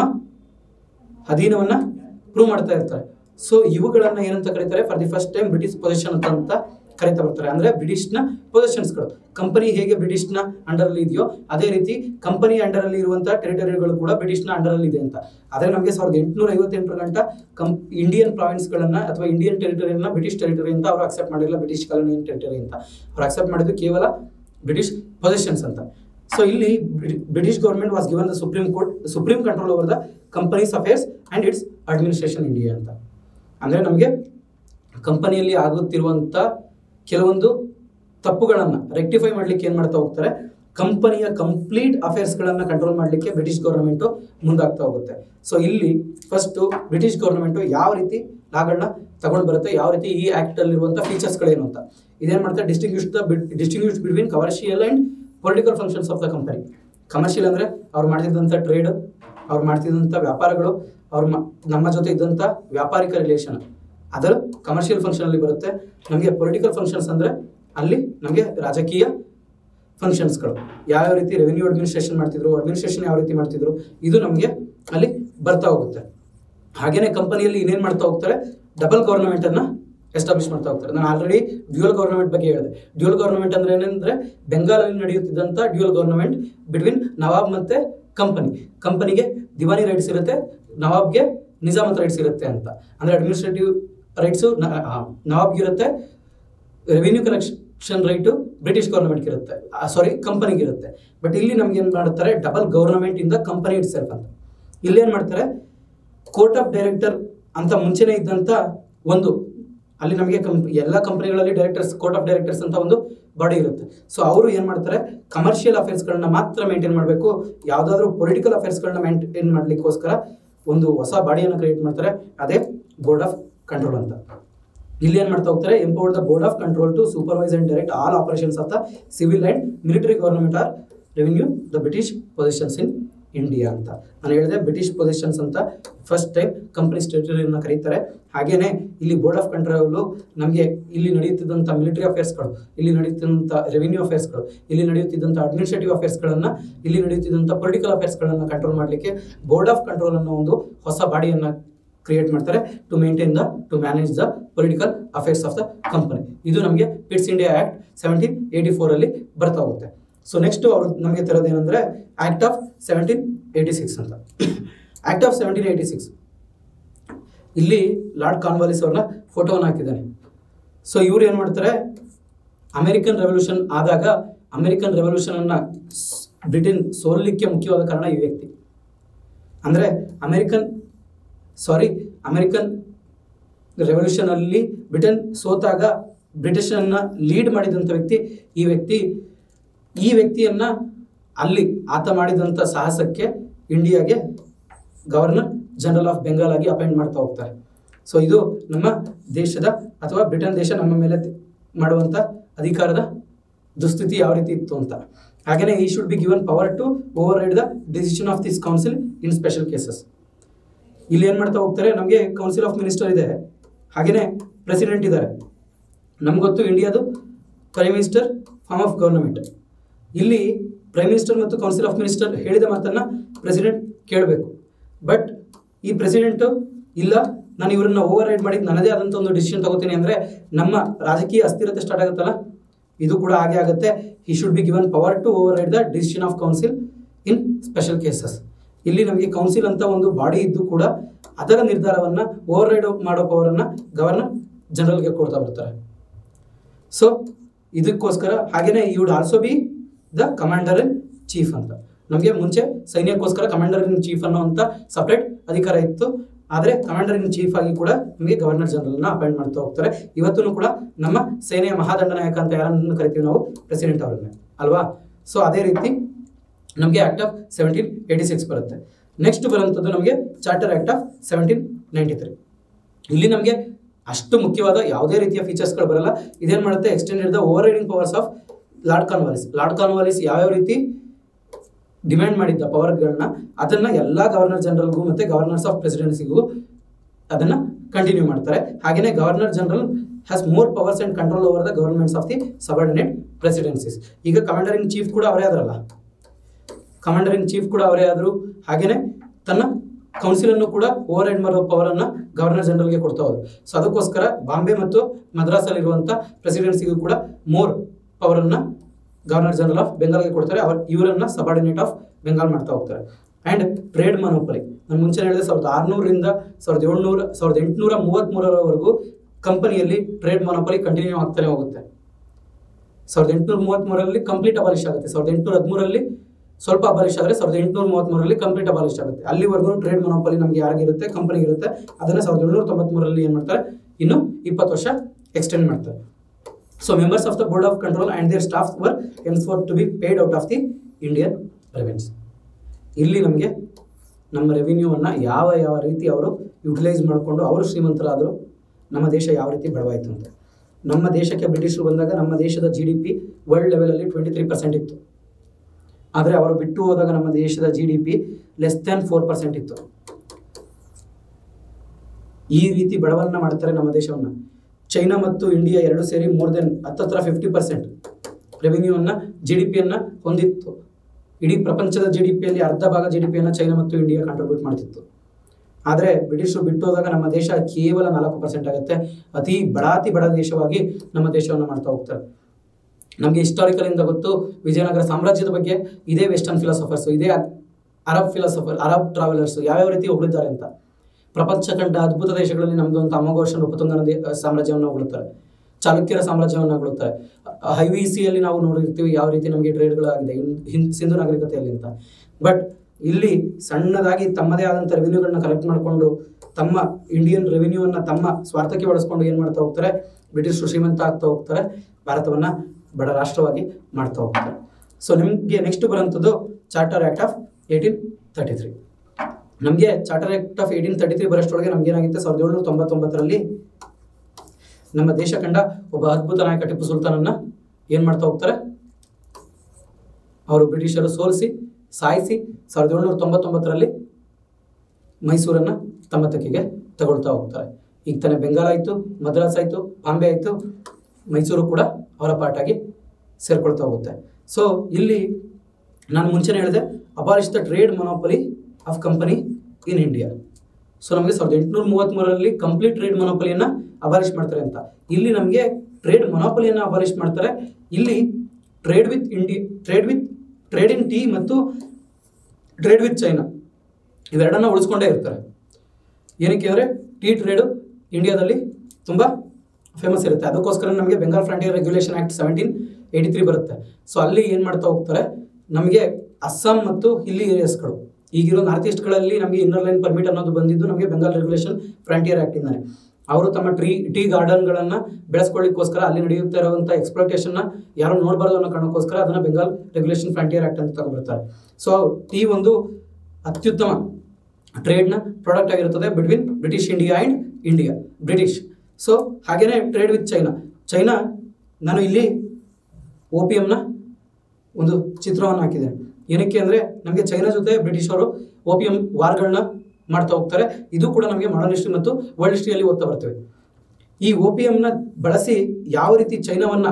ಅಧೀನವನ್ನು ಪ್ರೂವ್ ಮಾಡ್ತಾ ಇರ್ತಾರೆ. ಸೊ ಇವುಗಳನ್ನು ಏನಂತ ಕರೀತಾರೆ, for the first time British position ಅಂತ ಅಂತ ಕರೀತಾ ಬರ್ತಾರೆ. ಅಂದರೆ ಬ್ರಿಟಿಷ್ನ ಪೊಸಿಷನ್ಸ್ಗಳು. ಕಂಪನಿ ಹೇಗೆ ಬ್ರಿಟಿಷ್ನ ಅಂಡರಲ್ಲಿ ಇದೆಯೋ ಅದೇ ರೀತಿ ಕಂಪನಿ ಅಂಡರಲ್ಲಿ ಇರುವಂಥ ಟೆರಿಟರಿಗಳು ಕೂಡ ಬ್ರಿಟಿಷ್ನ ಅಂಡರಲ್ಲಿ ಇದೆ ಅಂತ. ಆದರೆ ನಮಗೆ ಸಾವಿರದ ಎಂಟುನೂರ ಐವತ್ತೆಂಟರ ಗಂಟ ಕಂ ಇಂಡಿಯನ್ ಪ್ರಾವಿನ್ಸ್ಗಳನ್ನು ಅಥವಾ ಇಂಡಿಯನ್ ಟೆರಿಟರಿಯನ್ನು ಬ್ರಿಟಿಷ್ ಟೆರಿಟರಿ ಅಂತ ಅವರು ಅಕ್ಸೆಪ್ಟ್ ಮಾಡಿಲ್ಲ, ಬ್ರಿಟಿಷ್ ಕಾಲೋನಿಯನ್ ಟೆರಿಟರಿ ಅಂತ ಅವ್ರು ಅಕ್ಸೆಪ್ಟ್ ಮಾಡಿದ್ದು ಕೇವಲ ಬ್ರಿಟಿಷ್ ಪೊಸಿಷನ್ಸ್ ಅಂತ. ಸೊ ಇಲ್ಲಿ British government was given the supreme court supreme control over the company's affairs and its administration India ಅಂತ. ಅಂದರೆ ನಮಗೆ ಕಂಪನಿಯಲ್ಲಿ ಆಗುತ್ತಿರುವಂಥ ಕೆಲವೊಂದು ತಪ್ಪುಗಳನ್ನು ರೆಕ್ಟಿಫೈ ಮಾಡಲಿಕ್ಕೆ ಏನು ಮಾಡ್ತಾ ಹೋಗ್ತಾರೆ, ಕಂಪನಿಯ ಕಂಪ್ಲೀಟ್ ಅಫೇರ್ಸ್ಗಳನ್ನು ಕಂಟ್ರೋಲ್ ಮಾಡಲಿಕ್ಕೆ ಬ್ರಿಟಿಷ್ ಗೌರ್ಮೆಂಟು ಮುಂದಾಗ್ತಾ ಹೋಗುತ್ತೆ. ಸೊ ಇಲ್ಲಿ ಫಸ್ಟು ಬ್ರಿಟಿಷ್ ಗೌರ್ಮೆಂಟು ಯಾವ ರೀತಿ ಲಾಗಳನ್ನ ತಗೊಂಡು ಬರುತ್ತೆ, ಯಾವ ರೀತಿ ಈ ಆ್ಯಕ್ಟಲ್ಲಿರುವಂಥ ಫೀಚರ್ಸ್ಗಳೇನು ಅಂತ ಇದೇನು ಮಾಡ್ತಾರೆ, distinguish the distinguish between commercial and political functions of the company. Commercial ಅಂದರೆ ಅವ್ರು ಮಾಡ್ತಿದ್ದಂಥ ಟ್ರೇಡ್, ಅವ್ರು ಮಾಡ್ತಿದ್ದಂಥ ವ್ಯಾಪಾರಗಳು, ಅವ್ರು ನಮ್ಮ ಜೊತೆ ಇದ್ದಂಥ ವ್ಯಾಪಾರಿಕ ರಿಲೇಷನ್, ಅದರ ಕಮರ್ಷಿಯಲ್ ಫಂಕ್ಷನಲ್ಲಿ ಬರುತ್ತೆ. ನಮಗೆ ಪೊಲಿಟಿಕಲ್ ಫಂಕ್ಷನ್ಸ್ ಅಂದರೆ ಅಲ್ಲಿ ನಮಗೆ ರಾಜಕೀಯ ಫಂಕ್ಷನ್ಸ್ಗಳು, ಯಾವ್ಯಾವ ರೀತಿ ರೆವಿನ್ಯೂ ಅಡ್ಮಿನಿಸ್ಟ್ರೇಷನ್ ಮಾಡ್ತಿದ್ರು, ಅಡ್ಮಿನಿಸ್ಟ್ರೇಷನ್ ಯಾವ ರೀತಿ ಮಾಡ್ತಿದ್ರು, ಇದು ನಮಗೆ ಅಲ್ಲಿ ಬರ್ತಾ ಹೋಗುತ್ತೆ. ಹಾಗೆಯೇ ಕಂಪನಿಯಲ್ಲಿ ಇನ್ನೇನು ಮಾಡ್ತಾ ಹೋಗ್ತಾರೆ, ಡಬಲ್ ಗವರ್ನಮೆಂಟನ್ನು ಎಸ್ಟಾಬ್ಲಿಷ್ ಮಾಡ್ತಾ ಹೋಗ್ತಾರೆ. ನಾನು ಆಲ್ರೆಡಿ ಡ್ಯೂಯಲ್ ಗವರ್ನಮೆಂಟ್ ಬಗ್ಗೆ ಹೇಳಿದೆ. ಡ್ಯೂಯಲ್ ಗವರ್ನಮೆಂಟ್ ಅಂದರೆ ಏನಂದರೆ ಬೆಂಗಾಲಲ್ಲಿ ನಡೆಯುತ್ತಿದ್ದಂಥ ಡ್ಯೂಯಲ್ ಗವರ್ನಮೆಂಟ್ ಬಿಟ್ವೀನ್ ನವಾಬ್ ಮತ್ತು ಕಂಪನಿ. ಕಂಪನಿಗೆ ದಿವಾನಿ ರೈಟ್ಸ್ ಇರುತ್ತೆ, ನವಾಬ್ಗೆ ನಿಜಾಮತ್ ರೈಟ್ಸ್ ಇರುತ್ತೆ ಅಂತ. ಅಂದರೆ ಅಡ್ಮಿನಿಸ್ಟ್ರೇಟಿವ್ ರೈಟ್ಸು ನವಾಬ್ಗೆ ಇರುತ್ತೆ, ರೆವಿನ್ಯೂ ಕಲೆಕ್ಷನ್ ರೈಟು ಬ್ರಿಟಿಷ್ ಗೌರ್ಮೆಂಟ್ಗೆ ಇರುತ್ತೆ, ಸಾರಿ ಕಂಪನಿಗೆ ಇರುತ್ತೆ. ಬಟ್ ಇಲ್ಲಿ ನಮ್ಗೆ ಏನು ಮಾಡ್ತಾರೆ, ಡಬಲ್ ಗೌರ್ನಮೆಂಟ್ ಇಂದ ಕಂಪನಿ ಇಟ್ ಸೆಲ್ಫ್ ಅಂತ. ಇಲ್ಲೇನು ಮಾಡ್ತಾರೆ, ಕೋರ್ಟ್ ಆಫ್ ಡೈರೆಕ್ಟರ್ ಅಂತ ಮುಂಚೆನೇ ಇದ್ದಂಥ ಒಂದು ಅಲ್ಲಿ ನಮಗೆ ಕಂಪ್ ಎಲ್ಲ ಕಂಪನಿಗಳಲ್ಲಿ ಡೈರೆಕ್ಟರ್ಸ್ ಕೋರ್ಟ್ ಆಫ್ ಡೈರೆಕ್ಟರ್ಸ್ ಅಂತ ಒಂದು ಬಾಡಿ ಇರುತ್ತೆ. ಸೊ ಅವರು ಏನು ಮಾಡ್ತಾರೆ, ಕಮರ್ಷಿಯಲ್ ಅಫೇರ್ಸ್ಗಳನ್ನ ಮಾತ್ರ ಮೇಂಟೈನ್ ಮಾಡಬೇಕು, ಯಾವುದಾದ್ರೂ ಪೊಲಿಟಿಕಲ್ ಅಫೇರ್ಸ್ಗಳನ್ನ ಮೇಂಟೈನ್ ಮಾಡಲಿಕ್ಕೋಸ್ಕರ ಒಂದು ಹೊಸ ಬಾಡಿಯನ್ನು ಕ್ರಿಯೇಟ್ ಮಾಡ್ತಾರೆ, ಅದೇ ಬೋರ್ಡ್ ಆಫ್ ಕಂಟ್ರೋಲ್ ಅಂತ. ಇಲ್ಲಿ ಏನು ಮಾಡ್ತಾ ಹೋಗ್ತಾರೆ, empower the board of control to supervise and direct all operations of the civil and military government or revenue the British positions in India ಅಂತ. ನಾನು ಹೇಳಿದೆ ಬ್ರಿಟಿಷ್ ಪೊಸಿಷನ್ಸ್ ಅಂತ ಫಸ್ಟ್ ಟೈಮ್ ಕಂಪನೀಸ್ ಟೆರಿಟರಿಯನ್ನು ಕರೀತಾರೆ. ಹಾಗೆಯೇ ಇಲ್ಲಿ ಬೋರ್ಡ್ ಆಫ್ ಕಂಟ್ರೋಲು ನಮಗೆ ಇಲ್ಲಿ ನಡೆಯುತ್ತಿದ್ದಂಥ ಮಿಲಿಟರಿ ಅಫೇರ್ಸ್ಗಳು, ಇಲ್ಲಿ ನಡೆಯುತ್ತಿದ್ದಂಥ ರೆವಿನ್ಯೂ ಅಫೇರ್ಸ್ಗಳು, ಇಲ್ಲಿ ನಡೆಯುತ್ತಿದ್ದಂಥ ಅಡ್ಮಿನಿಸ್ಟ್ರೇಟಿವ್ ಅಫೇರ್ಸ್ಗಳನ್ನು, ಇಲ್ಲಿ ನಡೆಯುತ್ತಿದ್ದಂಥ ಪೊಲಿಟಿಕಲ್ ಅಫೇರ್ಸ್ಗಳನ್ನು ಕಂಟ್ರೋಲ್ ಮಾಡಲಿಕ್ಕೆ ಬೋರ್ಡ್ ಆಫ್ ಕಂಟ್ರೋಲ್ ಅನ್ನೋ ಒಂದು ಹೊಸ ಬಾಡಿಯನ್ನು ಕ್ರಿಯೇಟ್ ಮಾಡ್ತಾರೆ to maintain the to manage the political affairs of the company. ಇದು ನಮಗೆ Pitt's India act seventeen eighty ಫೋರಲ್ಲಿ ಬರ್ತಾ ಹೋಗುತ್ತೆ. ಸೊ ನೆಕ್ಸ್ಟು ಅವರು ನಮಗೆ ತರೋದೇನೆಂದರೆ act of seventeen eighty six ಅಂತ. Act of seventeen eighty six ಇಲ್ಲಿ ಲಾರ್ಡ್ ಕಾರ್ನ್ವಾಲಿಸ್ ಅವ್ರನ್ನ ಫೋಟೋವನ್ನು ಹಾಕಿದ್ದಾನೆ. ಸೊ ಇವ್ರು ಏನು ಮಾಡ್ತಾರೆ, ಅಮೆರಿಕನ್ ರೆವಲ್ಯೂಷನ್ ಆದಾಗ ಅಮೆರಿಕನ್ ರೆವಲ್ಯೂಷನನ್ನು ಬ್ರಿಟನ್ ಸೋಲಿಕ್ಕೆ ಮುಖ್ಯವಾದ ಕಾರಣ ಈ ವ್ಯಕ್ತಿ. ಅಂದರೆ ಅಮೆರಿಕನ್ ಸಾರಿ ಅಮೆರಿಕನ್ ರೆವಲ್ಯೂಷನಲ್ಲಿ ಬ್ರಿಟನ್ ಸೋತಾಗ ಬ್ರಿಟಿಷನ್ನ ಲೀಡ್ ಮಾಡಿದಂಥ ವ್ಯಕ್ತಿ ಈ ವ್ಯಕ್ತಿ ಈ ವ್ಯಕ್ತಿಯನ್ನು ಅಲ್ಲಿ ಆತ ಮಾಡಿದಂಥ ಸಾಹಸಕ್ಕೆ ಇಂಡಿಯಾಗೆ ಗವರ್ನರ್ ಜನರಲ್ ಆಫ್ ಬೆಂಗಾಲ್ ಆಗಿ ಅಪಾಯಿಂಟ್ ಮಾಡ್ತಾ ಹೋಗ್ತಾರೆ. ಸೊ ಇದು ನಮ್ಮ ದೇಶದ ಅಥವಾ ಬ್ರಿಟನ್ ದೇಶ ನಮ್ಮ ಮೇಲೆ ಮಾಡುವಂಥ ಅಧಿಕಾರದ ದುಸ್ಥಿತಿ ಯಾವ ರೀತಿ ಇತ್ತು ಅಂತ. ಹಾಗೆಯೇ ಈ should be given power to override the decision of this council in special cases. ಇಲ್ಲಿ ಏನು ಮಾಡ್ತಾ ಹೋಗ್ತಾರೆ, ನಮಗೆ ಕೌನ್ಸಿಲ್ ಆಫ್ ಮಿನಿಸ್ಟರ್ ಇದೆ, ಹಾಗೆಯೇ ಪ್ರೆಸಿಡೆಂಟ್ ಇದ್ದಾರೆ. ನಮ್ಗೆ ಗೊತ್ತು ಇಂಡಿಯಾದು prime minister form of government. ಇಲ್ಲಿ ಪ್ರೈಮ್ ಮಿನಿಸ್ಟರ್ ಮತ್ತು ಕೌನ್ಸಿಲ್ ಆಫ್ ಮಿನಿಸ್ಟರ್ ಹೇಳಿದ ಮಾತನ್ನು ಪ್ರೆಸಿಡೆಂಟ್ ಕೇಳಬೇಕು. ಬಟ್ ಈ ಪ್ರೆಸಿಡೆಂಟು ಇಲ್ಲ, ನಾನು ಇವರನ್ನು ಓವರ್ ರೈಡ್ ಮಾಡಿ ನನ್ನದೇ ಆದಂಥ ಒಂದು ಡಿಸಿಷನ್ ತಗೋತೀನಿ ಅಂದರೆ ನಮ್ಮ ರಾಜಕೀಯ ಅಸ್ಥಿರತೆ ಸ್ಟಾರ್ಟ್ ಆಗುತ್ತಲ್ಲ, ಇದು ಕೂಡ ಹಾಗೆ ಆಗುತ್ತೆ. He should be given power to override the decision of council in special cases. ಇಲ್ಲಿ ನಮಗೆ ಕೌನ್ಸಿಲ್ ಅಂತ ಒಂದು ಬಾಡಿ ಇದ್ದು ಕೂಡ ಅದರ ನಿರ್ಧಾರವನ್ನು ಓವರ್ ರೈಡ್ ಮಾಡೋ ಪವರನ್ನು ಗವರ್ನರ್ ಜನರಲ್ಗೆ ಕೊಡ್ತಾ ಬರ್ತಾರೆ. ಸೊ ಇದಕ್ಕೋಸ್ಕರ ಹಾಗೆಯೇ you would also be the commander in chief ಅಂತ. ನಮಗೆ ಮುಂಚೆ ಸೈನ್ಯಕ್ಕೋಸ್ಕರ ಕಮಾಂಡರ್ ಇನ್ ಚೀಫ್ ಅನ್ನೋ ಅಂತ ಸಪ್ರೇಟ್ ಅಧಿಕಾರ ಇತ್ತು. ಆದರೆ ಕಮಾಂಡರ್ ಇನ್ ಚೀಫ್ ಆಗಿ ಕೂಡ ನಮಗೆ ಗವರ್ನರ್ ಜನರಲ್ನ ಅಪಾಯಿಂಟ್ ಮಾಡ್ತಾ ಹೋಗ್ತಾರೆ. ಇವತ್ತೂ ಕೂಡ ನಮ್ಮ ಸೇನೆಯ ಮಹಾದಂಡನಾಯಕ ಅಂತ ಯಾರನ್ನು ಕರಿತೀವಿ ನಾವು, ಪ್ರೆಸಿಡೆಂಟ್ ಅವರನ್ನೇ ಅಲ್ವಾ. ಸೊ ಅದೇ ರೀತಿ ನಮಗೆ act of seventeen eighty six ಬರುತ್ತೆ. ನೆಕ್ಸ್ಟ್ ಬರುವಂಥದ್ದು ನಮಗೆ charter act of seventeen ninety three. ಇಲ್ಲಿ ನಮಗೆ ಅಷ್ಟು ಮುಖ್ಯವಾದ ಯಾವುದೇ ರೀತಿಯ ಫೀಚರ್ಸ್ಗಳು ಬರಲ್ಲ. ಇದೇನು ಮಾಡುತ್ತೆ, extended the overriding powers of lord Cornwallis. Lord Cornwallis ಯಾವ್ಯಾವ ರೀತಿ ಡಿಮ್ಯಾಂಡ್ ಮಾಡಿದ್ದ ಪವರ್ಗಳನ್ನ ಅದನ್ನು ಎಲ್ಲ ಗವರ್ನರ್ ಜನರಲ್ಗೂ ಮತ್ತು ಗವರ್ನರ್ಸ್ ಆಫ್ ಪ್ರೆಸಿಡೆನ್ಸಿಗೂ ಅದನ್ನು ಕಂಟಿನ್ಯೂ ಮಾಡ್ತಾರೆ. ಹಾಗೆಯೇ governor general has more powers and control over the governments of the subordinate presidencies. ಈಗ ಕಮಾಂಡರ್ ಇನ್ ಚೀಫ್ ಕೂಡ ಅವರೇ ಆದ್ರಲ್ಲ, ಕಮಾಂಡರ್ ಇನ್ ಚೀಫ್ ಕೂಡ ಅವರೇ ಆದರು. ಹಾಗೆಯೇ ತನ್ನ ಕೌನ್ಸಿಲನ್ನು ಕೂಡ ಓವರ್ ರೈಡ್ ಮಾಡೋ ಪವರನ್ನು ಗವರ್ನರ್ ಜನರಲ್ಗೆ ಕೊಡ್ತಾ ಹೋದ್ರು. ಸೊ ಅದಕ್ಕೋಸ್ಕರ ಬಾಂಬೆ ಮತ್ತು ಮದ್ರಾಸಲ್ಲಿರುವಂಥ ಪ್ರೆಸಿಡೆನ್ಸಿಗೂ ಕೂಡ ಮೋರ್ ಪವರನ್ನು ಗವರ್ನರ್ ಜನರಲ್ ಆಫ್ ಬೆಂಗಾಲ್ಗೆ ಕೊಡ್ತಾರೆ. ಅವ್ರು ಇವರನ್ನು ಸಬಾರ್ಡಿನೇಟ್ ಆಫ್ ಬೆಂಗಾಲ್ ಮಾಡ್ತಾ ಹೋಗ್ತಾರೆ. ಆ್ಯಂಡ್ ಟ್ರೇಡ್ ಮೊನೋಪಲಿ, ನಾನು ಮುಂಚೆ ಹೇಳಿದೆ ಸಾವಿರದ ಆರುನೂರರಿಂದ ಸಾವಿರದ ಏಳ್ನೂರ ಸಾವಿರದ ಎಂಟುನೂರ ಮೂವತ್ತ್ಮೂರರವರೆಗೂ ಕಂಪನಿಯಲ್ಲಿ ಟ್ರೇಡ್ ಮೊನೋಪಲಿ ಕಂಟಿನ್ಯೂ ಆಗ್ತಾನೆ ಹೋಗುತ್ತೆ. ಸಾವಿರದ ಎಂಟುನೂರ ಮೂವತ್ತ್ಮೂರರಲ್ಲಿ ಕಂಪ್ಲೀಟ್ ಅಬಾಲಿಷ್ ಆಗುತ್ತೆ. ಸಾವಿರದ ಎಂಟುನೂರ ಹದಿಮೂರರಲ್ಲಿ ಸ್ವಲ್ಪ ಅಬಾಲಿಷ್ ಆದರೆ ಸಾವಿರದ ಎಂಟುನೂರ ಮೂವತ್ತ್ಮೂರರಲ್ಲಿ ಕಂಪ್ಲೀಟ್ ಅಬಾಲಿಷ್ ಆಗುತ್ತೆ. ಅಲ್ಲಿವರೆಗೂ ಟ್ರೇಡ್ ಮೊನೋಪಲಿ ನಮಗೆ ಯಾರಿಗಿರುತ್ತೆ, ಕಂಪನಿಗಿರುತ್ತೆ. ಅದನ್ನು ಸಾವಿರದ ಏಳ್ನೂರ ತೊಂಬತ್ಮೂರರಲ್ಲಿ ಏನು ಮಾಡ್ತಾರೆ, ಇನ್ನು ಇಪ್ಪತ್ತು ವರ್ಷ ಎಕ್ಸ್ಟೆಂಡ್ ಮಾಡ್ತಾರೆ. So members of the board of control and their staff were henceforth to be paid out of the Indian revenues. ಇಲ್ಲಿ ನಮಗೆ ನಮ್ಮ ರೆವಿನ್ಯೂವನ್ನು ಯಾವ ಯಾವ ರೀತಿ ಅವರು ಯುಟಿಲೈಸ್ ಮಾಡಿಕೊಂಡು ಅವರು ಶ್ರೀಮಂತರಾದರು, ನಮ್ಮ ದೇಶ ಯಾವ ರೀತಿ ಬಡವಾಯಿತು ಅಂತ. ನಮ್ಮ ದೇಶಕ್ಕೆ ಬ್ರಿಟಿಷರು ಬಂದಾಗ ನಮ್ಮ ದೇಶದ ಜಿ ಡಿ ಪಿ ವರ್ಲ್ಡ್ ಲೆವೆಲಲ್ಲಿ ಟ್ವೆಂಟಿ ತ್ರೀ ಪರ್ಸೆಂಟ್ ಇತ್ತು. ಆದರೆ ಅವರು ಬಿಟ್ಟು ಹೋದಾಗ ನಮ್ಮ ದೇಶದ G D P less than four percent ಇತ್ತು. ಈ ರೀತಿ ಬಡವನ್ನ ಮಾಡ್ತಾರೆ ನಮ್ಮ ದೇಶವನ್ನು. ಚೈನಾ ಮತ್ತು ಇಂಡಿಯಾ ಎರಡು ಸೇರಿ ಮೋರ್ ದೆನ್ ಹತ್ತತ್ರ ಫಿಫ್ಟಿ ಪರ್ಸೆಂಟ್ ರೆವಿನ್ಯೂವನ್ನು ಜಿ ಡಿ ಪಿಯನ್ನು ಹೊಂದಿತ್ತು. ಇಡೀ ಪ್ರಪಂಚದ ಜಿ ಡಿ ಪಿಯಲ್ಲಿ ಅರ್ಧ ಭಾಗ ಜಿ ಡಿ ಪಿಯನ್ನು ಚೈನಾ ಮತ್ತು ಇಂಡಿಯಾ ಕಾಂಟ್ರಿಬ್ಯೂಟ್ ಮಾಡ್ತಿತ್ತು. ಆದರೆ ಬ್ರಿಟಿಷರು ಬಿಟ್ಟು ಹೋದಾಗ ನಮ್ಮ ದೇಶ ಕೇವಲ ನಾಲ್ಕು ಪರ್ಸೆಂಟ್ ಆಗುತ್ತೆ. ಅತಿ ಬಡಾತಿ ಬಡ ದೇಶವಾಗಿ ನಮ್ಮ ದೇಶವನ್ನು ಮಾಡ್ತಾ ಹೋಗ್ತಾರೆ. ನಮಗೆ ಹಿಸ್ಟಾರಿಕಲಿಂದ ಗೊತ್ತು, ವಿಜಯನಗರ ಸಾಮ್ರಾಜ್ಯದ ಬಗ್ಗೆ ಇದೇ ವೆಸ್ಟರ್ನ್ ಫಿಲಾಸಫರ್ಸು, ಇದೇ ಅರಬ್ ಫಿಲಾಸಫರ್, ಅರಬ್ ಟ್ರಾವೆಲರ್ಸು ಯಾವ್ಯಾವ ರೀತಿ ಹೊಗಳಿದ್ದಾರೆ ಅಂತ. ಪ್ರಪಂಚ ಕಂಡ ಅದ್ಭುತ ದೇಶಗಳಲ್ಲಿ ನಮ್ಮದು ಅಂತ ಅಮೋಘವರ್ಷ ನೃಪತುಂಗನ ಸಾಮ್ರಾಜ್ಯವನ್ನು ಹೊಗಳುತ್ತಾರೆ, ಚಾಲುಕ್ಯರ ಸಾಮ್ರಾಜ್ಯವನ್ನು ಹೊಗಳುತ್ತಾರೆ. ಹೈವಿಸಿಯಲ್ಲಿ ನಾವು ನೋಡಿರ್ತೀವಿ ಯಾವ ರೀತಿ ನಮಗೆ ಟ್ರೇಡ್ಗಳಾಗಿದೆ ಹಿಂದ್ ಸಿಂಧು ನಾಗರಿಕತೆಯಲ್ಲಿ ಅಂತ. ಬಟ್ ಇಲ್ಲಿ ಸಣ್ಣದಾಗಿ ತಮ್ಮದೇ ಆದಂಥ ರೆವಿನ್ಯೂಗಳನ್ನ ಕಲೆಕ್ಟ್ ಮಾಡಿಕೊಂಡು ತಮ್ಮ ಇಂಡಿಯನ್ ರೆವಿನ್ಯೂವನ್ನು ತಮ್ಮ ಸ್ವಾರ್ಥಕ್ಕೆ ಬಳಸ್ಕೊಂಡು ಏನು ಮಾಡ್ತಾ ಹೋಗ್ತಾರೆ, ಬ್ರಿಟಿಷರು ಶ್ರೀಮಂತ ಆಗ್ತಾ ಹೋಗ್ತಾರೆ, ಭಾರತವನ್ನು ಬಡ ರಾಷ್ಟ್ರವಾಗಿ ಮಾಡ್ತಾ ಹೋಗ್ತಾರೆ. ಸೊ ನಿಮಗೆ ನೆಕ್ಸ್ಟ್ ಬರೋಂಥದ್ದು charter act of eighteen thirty three. ನಮಗೆ charter act of eighteen thirty three ಬರೋಷ್ಟೊಳಗೆ ನಮ್ಗೆ ಏನಾಗುತ್ತೆ, ಸಾವಿರದ ಏಳ್ನೂರ ತೊಂಬತ್ತೊಂಬತ್ತರಲ್ಲಿ ನಮ್ಮ ದೇಶ ಕಂಡ ಒಬ್ಬ ಅದ್ಭುತ ನಾಯಕ ಟಿಪ್ಪು ಸುಲ್ತಾನನ್ನ ಏನು ಮಾಡ್ತಾ ಹೋಗ್ತಾರೆ, ಅವರು ಬ್ರಿಟಿಷರು ಸೋಲಿಸಿ ಸಾಯಿಸಿ ಸಾವಿರದ ಏಳ್ನೂರ ತೊಂಬತ್ತೊಂಬತ್ತರಲ್ಲಿ ಮೈಸೂರನ್ನು ತಮ್ಮ ತೆಕ್ಕೆಗೆ ತಗೊಳ್ತಾ ಹೋಗ್ತಾರೆ. ಈಗ ತಾನೇ ಬೆಂಗಾಲ್ ಆಯಿತು, ಮದ್ರಾಸ್ ಆಯಿತು, ಬಾಂಬೆ ಆಯಿತು, ಮೈಸೂರು ಕೂಡ ಅವರ ಪಾರ್ಟಾಗಿ ಸೇರ್ಕೊಳ್ತಾ ಹೋಗುತ್ತೆ. ಸೊ ಇಲ್ಲಿ ನಾನು ಮುಂಚೆನೇ ಹೇಳಿದೆ, abolish the trade monopoly of company in India. So ನಮಗೆ ಸಾವಿರದ ಎಂಟುನೂರ ಮೂವತ್ತ್ಮೂರರಲ್ಲಿ ಕಂಪ್ಲೀಟ್ ಟ್ರೇಡ್ ಮೊನೋಪಲಿಯನ್ನು ಅಬಾಲಿಷ್ ಮಾಡ್ತಾರೆ ಅಂತ. ಇಲ್ಲಿ ನಮಗೆ ಟ್ರೇಡ್ ಮೊನೋಪಲಿಯನ್ನು ಅಬಾಲಿಷ್ ಮಾಡ್ತಾರೆ. ಇಲ್ಲಿ trade with India trade with trade in tea ಮತ್ತು ಟ್ರೇಡ್ ವಿತ್ ಚೈನಾ ಇವೆರಡನ್ನ ಉಳಿಸ್ಕೊಂಡೇ ಇರ್ತಾರೆ. ಏನಕ್ಕೆ ಅಂದರೆ ಟೀ ಟ್ರೇಡು ಇಂಡಿಯಾದಲ್ಲಿ ತುಂಬ ಫೇಮಸ್ ಇರುತ್ತೆ. ಅದಕ್ಕೋಸ್ಕರ ನಮಗೆ Bengal frontier regulation act seventeen eighty three ಬರುತ್ತೆ. ಸೊ ಅಲ್ಲಿ ಏನು ಮಾಡ್ತಾ ಹೋಗ್ತಾರೆ, ನಮಗೆ ಅಸ್ಸಾಂ ಮತ್ತು ಹಿಲ್ಲಿ ಏರಿಯಾಸ್ಗಳು ಈಗಿರೋ ನಾರ್ತ್ ಈಸ್ಟ್ಗಳಲ್ಲಿ ನಮಗೆ ಇನ್ನರ್ ಲೈನ್ ಪರ್ಮಿಟ್ ಅನ್ನೋದು ಬಂದಿದ್ದು ನಮಗೆ ಬೆಂಗಾಲ್ ರೆಗ್ಯುಲೇಷನ್ ಫ್ರಂಟಿಯರ್ ಆ್ಯಕ್ಟ್ ಇಂದಾನೆ. ಅವರು ತಮ್ಮ ಟ್ರೀ ಟೀ ಗಾರ್ಡನ್ಗಳನ್ನು ಬೆಳೆಸ್ಕೊಳ್ಳಿಕ್ಕೋಸ್ಕರ ಅಲ್ಲಿ ನಡೆಯುತ್ತಾ ಇರುವಂಥ ಎಕ್ಸ್ಪ್ಲೋಟೇಷನ್ನ ಯಾರು ನೋಡಬಾರ್ದು ಅನ್ನೋ ಕಾರಣಕ್ಕೋಸ್ಕರ ಅದನ್ನು ಬೆಂಗಾಲ್ ರೆಗ್ಯುಲೇಷನ್ ಫ್ರಂಟಿಯರ್ ಆ್ಯಕ್ಟ್ ಅಂತ ತಗೊಬರ್ತಾರೆ. ಸೊ ಟೀ ಒಂದು ಅತ್ಯುತ್ತಮ ಟ್ರೇಡ್ನ ಪ್ರಾಡಕ್ಟ್ ಆಗಿರುತ್ತದೆ between British India and India British. So ಹಾಗೆಯೇ ಟ್ರೇಡ್ ವಿತ್ ಚೈನಾ. ಚೈನಾ ನಾನು ಇಲ್ಲಿ ಒ ಪಿ ಎಮ್ನ ಒಂದು ಚಿತ್ರವನ್ನು ಹಾಕಿದ್ದೇನೆ. ಏನಕ್ಕೆ ಅಂದರೆ ನಮಗೆ ಚೈನಾ ಜೊತೆ ಬ್ರಿಟಿಷರು ಒ ಪಿ ಎಮ್ ವಾರ್ಗಳನ್ನ ಮಾಡ್ತಾ ಹೋಗ್ತಾರೆ. ಇದು ಕೂಡ ನಮಗೆ ಮಾಡರ್ನ್ ಹಿಸ್ಟ್ರಿ ಮತ್ತು ವರ್ಲ್ಡ್ ಹಿಸ್ಟ್ರಿಯಲ್ಲಿ ಓದ್ತಾ ಬರ್ತೇವೆ. ಈ ಒ ಪಿ ಎಮ್ನ ಬಳಸಿ ಯಾವ ರೀತಿ ಚೈನಾವನ್ನು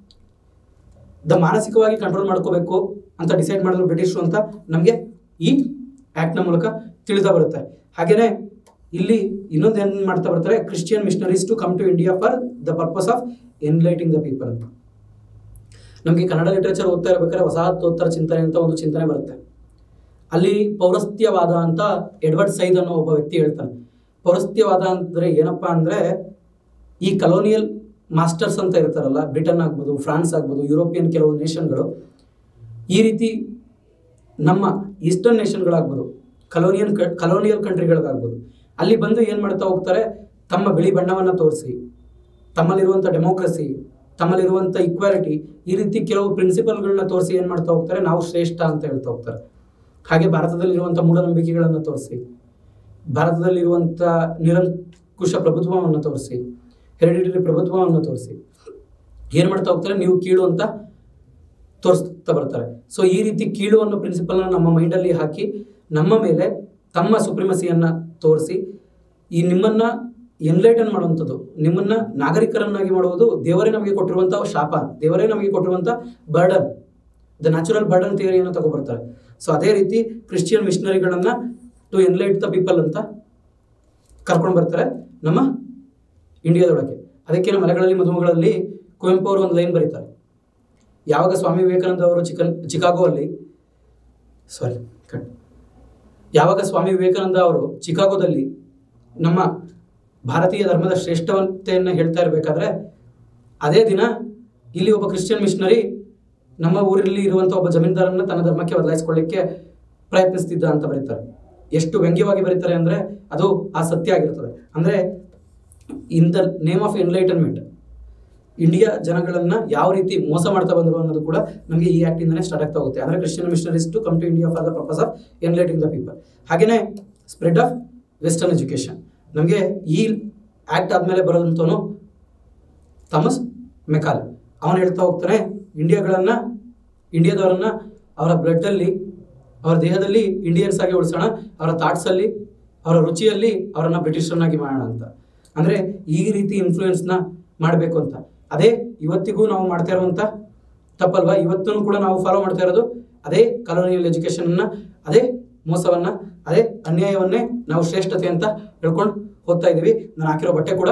ದ ಮಾನಸಿಕವಾಗಿ ಕಂಟ್ರೋಲ್ ಮಾಡ್ಕೋಬೇಕು ಅಂತ ಡಿಸೈಡ್ ಮಾಡಿದ್ರು ಬ್ರಿಟಿಷರು ಅಂತ ನಮಗೆ ಈ ಆ್ಯಕ್ಟ್ನ ಮೂಲಕ ತಿಳಿತಾ ಬರುತ್ತೆ. ಹಾಗೆಯೇ ಇಲ್ಲಿ ಇನ್ನೊಂದು ಏನು ಮಾಡ್ತಾ ಬರ್ತಾರೆ, Christian missionaries to come to India for the purpose of enlighting the people ಅಂತ. ನಮಗೆ ಕನ್ನಡ ಲಿಟ್ರೇಚರ್ ಓದ್ತಾ ಇರಬೇಕಾದ್ರೆ ವಸಾಹತೋತ್ತರ ಚಿಂತನೆ ಅಂತ ಒಂದು ಚಿಂತನೆ ಬರುತ್ತೆ. ಅಲ್ಲಿ ಪೌರಸ್ತ್ಯವಾದ ಅಂತ ಎಡ್ವರ್ಡ್ ಸೈದ್ ಅನ್ನೋ ಒಬ್ಬ ವ್ಯಕ್ತಿ ಹೇಳ್ತಾನೆ. ಪೌರಸ್ತ್ಯವಾದ ಅಂದರೆ ಏನಪ್ಪ ಅಂದರೆ ಈ ಕಲೋನಿಯಲ್ ಮಾಸ್ಟರ್ಸ್ ಅಂತ ಇರ್ತಾರಲ್ಲ, ಬ್ರಿಟನ್ ಆಗ್ಬೋದು, ಫ್ರಾನ್ಸ್ ಆಗ್ಬೋದು, ಯುರೋಪಿಯನ್ ಕೆಲವು ನೇಷನ್ಗಳು ಈ ರೀತಿ ನಮ್ಮ ಈಸ್ಟರ್ನ್ ನೇಷನ್ಗಳಾಗ್ಬೋದು, ಕಲೋನಿಯನ್ ಕ ಕಲೋನಿಯಲ್ ಕಂಟ್ರಿಗಳಿಗಾಗ್ಬೋದು, ಅಲ್ಲಿ ಬಂದು ಏನು ಮಾಡ್ತಾ ಹೋಗ್ತಾರೆ, ತಮ್ಮ ಬಿಳಿ ಬಣ್ಣವನ್ನು ತೋರಿಸಿ ತಮ್ಮಲ್ಲಿರುವಂಥ ಡೆಮೋಕ್ರಸಿ, ತಮ್ಮಲ್ಲಿರುವಂಥ ಈಕ್ವಾಲಿಟಿ, ಈ ರೀತಿ ಕೆಲವು ಪ್ರಿನ್ಸಿಪಲ್ಗಳನ್ನ ತೋರಿಸಿ ಏನು ಮಾಡ್ತಾ ಹೋಗ್ತಾರೆ, ನಾವು ಶ್ರೇಷ್ಠ ಅಂತ ಹೇಳ್ತಾ ಹೋಗ್ತಾರೆ. ಹಾಗೆ ಭಾರತದಲ್ಲಿರುವಂಥ ಮೂಢನಂಬಿಕೆಗಳನ್ನು ತೋರಿಸಿ, ಭಾರತದಲ್ಲಿರುವಂಥ ನಿರಂಕುಶ ಪ್ರಭುತ್ವವನ್ನು ತೋರಿಸಿ, ಹೆರಿಡಿಟರಿ ಪ್ರಭುತ್ವವನ್ನು ತೋರಿಸಿ ಏನು ಮಾಡ್ತಾ ಹೋಗ್ತಾರೆ, ನೀವು ಕೀಳು ಅಂತ ತೋರಿಸ್ತಾ ಬರ್ತಾರೆ. ಸೊ ಈ ರೀತಿ ಕೀಳು ಅನ್ನೋ ಪ್ರಿನ್ಸಿಪಲ್ನ ನಮ್ಮ ಮೈಂಡಲ್ಲಿ ಹಾಕಿ ನಮ್ಮ ಮೇಲೆ ತಮ್ಮ ಸುಪ್ರಿಮಸಿಯನ್ನು ತೋರಿಸಿ ಈ ನಿಮ್ಮನ್ನು ಎನ್ಲೈಟನ್ ಮಾಡುವಂಥದ್ದು, ನಿಮ್ಮನ್ನು ನಾಗರಿಕರನ್ನಾಗಿ ಮಾಡುವುದು ದೇವರೇ ನಮಗೆ ಕೊಟ್ಟಿರುವಂಥ ಶಾಪ, ದೇವರೇ ನಮಗೆ ಕೊಟ್ಟಿರುವಂಥ ಬರ್ಡನ್, ದ ನ್ಯಾಚುರಲ್ ಬರ್ಡನ್ ಥಿಯರಿಯನ್ನು ತಗೊಬರ್ತಾರೆ. ಸೊ ಅದೇ ರೀತಿ ಕ್ರಿಶ್ಚಿಯನ್ ಮಿಷನರಿಗಳನ್ನು ಟು ಎನ್ಲೈಟ್ ದ ಪೀಪಲ್ ಅಂತ ಕರ್ಕೊಂಡು ಬರ್ತಾರೆ ನಮ್ಮ ಇಂಡಿಯಾದೊಳಗೆ. ಅದಕ್ಕೆ ನಮ್ಮ ಮಲೆಗಳಲ್ಲಿ ಮದುಮಗಳಲ್ಲಿ ಕುವೆಂಪು ಅವರು ಒಂದು ಲೈನ್ ಬರೀತಾರೆ. ಯಾವಾಗ ಸ್ವಾಮಿ ವಿವೇಕಾನಂದ ಅವರು ಚಿಕನ್ ಚಿಕಾಗೋ ಅಲ್ಲಿ ಸಾರಿ ಕಟ್ ಯಾವಾಗ ಸ್ವಾಮಿ ವಿವೇಕಾನಂದ ಅವರು ಚಿಕಾಗೋದಲ್ಲಿ ನಮ್ಮ ಭಾರತೀಯ ಧರ್ಮದ ಶ್ರೇಷ್ಠತೆಯನ್ನು ಹೇಳ್ತಾ ಇರಬೇಕಾದ್ರೆ, ಅದೇ ದಿನ ಇಲ್ಲಿ ಒಬ್ಬ ಕ್ರಿಶ್ಚಿಯನ್ ಮಿಷನರಿ ನಮ್ಮ ಊರಲ್ಲಿ ಇರುವಂಥ ಒಬ್ಬ ಜಮೀನ್ದಾರನ್ನ ತನ್ನ ಧರ್ಮಕ್ಕೆ ಬದಲಾಯಿಸ್ಕೊಳ್ಳಿಕ್ಕೆ ಪ್ರಯತ್ನಿಸ್ತಿದ್ದ ಅಂತ ಬರೀತಾರೆ. ಎಷ್ಟು ವ್ಯಂಗ್ಯವಾಗಿ ಬರೀತಾರೆ ಅಂದರೆ ಅದು ಆ ಸತ್ಯ ಆಗಿರ್ತದೆ. ಅಂದರೆ in the name of enlightenment India ಜನಗಳನ್ನು ಯಾವ ರೀತಿ ಮೋಸ ಮಾಡ್ತಾ ಬಂದರು ಅನ್ನೋದು ಕೂಡ ನಮಗೆ ಈ ಆ್ಯಕ್ಟಿಂದನೇ ಸ್ಟಾರ್ಟ್ ಆಗ್ತಾ ಹೋಗುತ್ತೆ. ಅಂದರೆ Christian missionaries to come to India for the purpose of enlighting the people. ಹಾಗೆಯೇ ಸ್ಪ್ರೆಡ್ ಆಫ್ ವೆಸ್ಟರ್ನ್ ಎಜುಕೇಷನ್. ನಮಗೆ ಈ ಆ್ಯಕ್ಟ್ ಆದಮೇಲೆ ಬರೋದಂತವನು ಥಾಮಸ್ ಮೆಕಾಲೆ. ಅವನು ಹೇಳ್ತಾ ಹೋಗ್ತಾನೆ, ಇಂಡಿಯಾಗಳನ್ನು ಇಂಡಿಯಾದವರನ್ನು ಅವರ ಬ್ಲಡ್ಡಲ್ಲಿ, ಅವರ ದೇಹದಲ್ಲಿ ಇಂಡಿಯನ್ಸ್ ಆಗಿ ಉಳಿಸೋಣ, ಅವರ ಥಾಟ್ಸಲ್ಲಿ, ಅವರ ರುಚಿಯಲ್ಲಿ ಅವರನ್ನು ಬ್ರಿಟಿಷರನ್ನಾಗಿ ಮಾಡೋಣ ಅಂತ. ಅಂದರೆ ಈ ರೀತಿ ಇನ್ಫ್ಲೂಯೆನ್ಸ್ನ ಮಾಡಬೇಕು ಅಂತ. ಅದೇ ಇವತ್ತಿಗೂ ನಾವು ಮಾಡ್ತಾ ಇರುವಂಥ ತಪ್ಪಲ್ವಾ? ಇವತ್ತೂ ಕೂಡ ನಾವು ಫಾಲೋ ಮಾಡ್ತಾ ಇರೋದು ಅದೇ ಕಲೋನಿಯಲ್ ಎಜುಕೇಷನನ್ನು, ಅದೇ ಮೋಸವನ್ನು, ಅದೇ ಅನ್ಯಾಯವನ್ನೇ ನಾವು ಶ್ರೇಷ್ಠತೆ ಅಂತ ಹೇಳ್ಕೊಂಡು ಹೋಗ್ತಾ ಇದ್ದೀವಿ. ನಾನು ಹಾಕಿರೋ ಬಟ್ಟೆ ಕೂಡ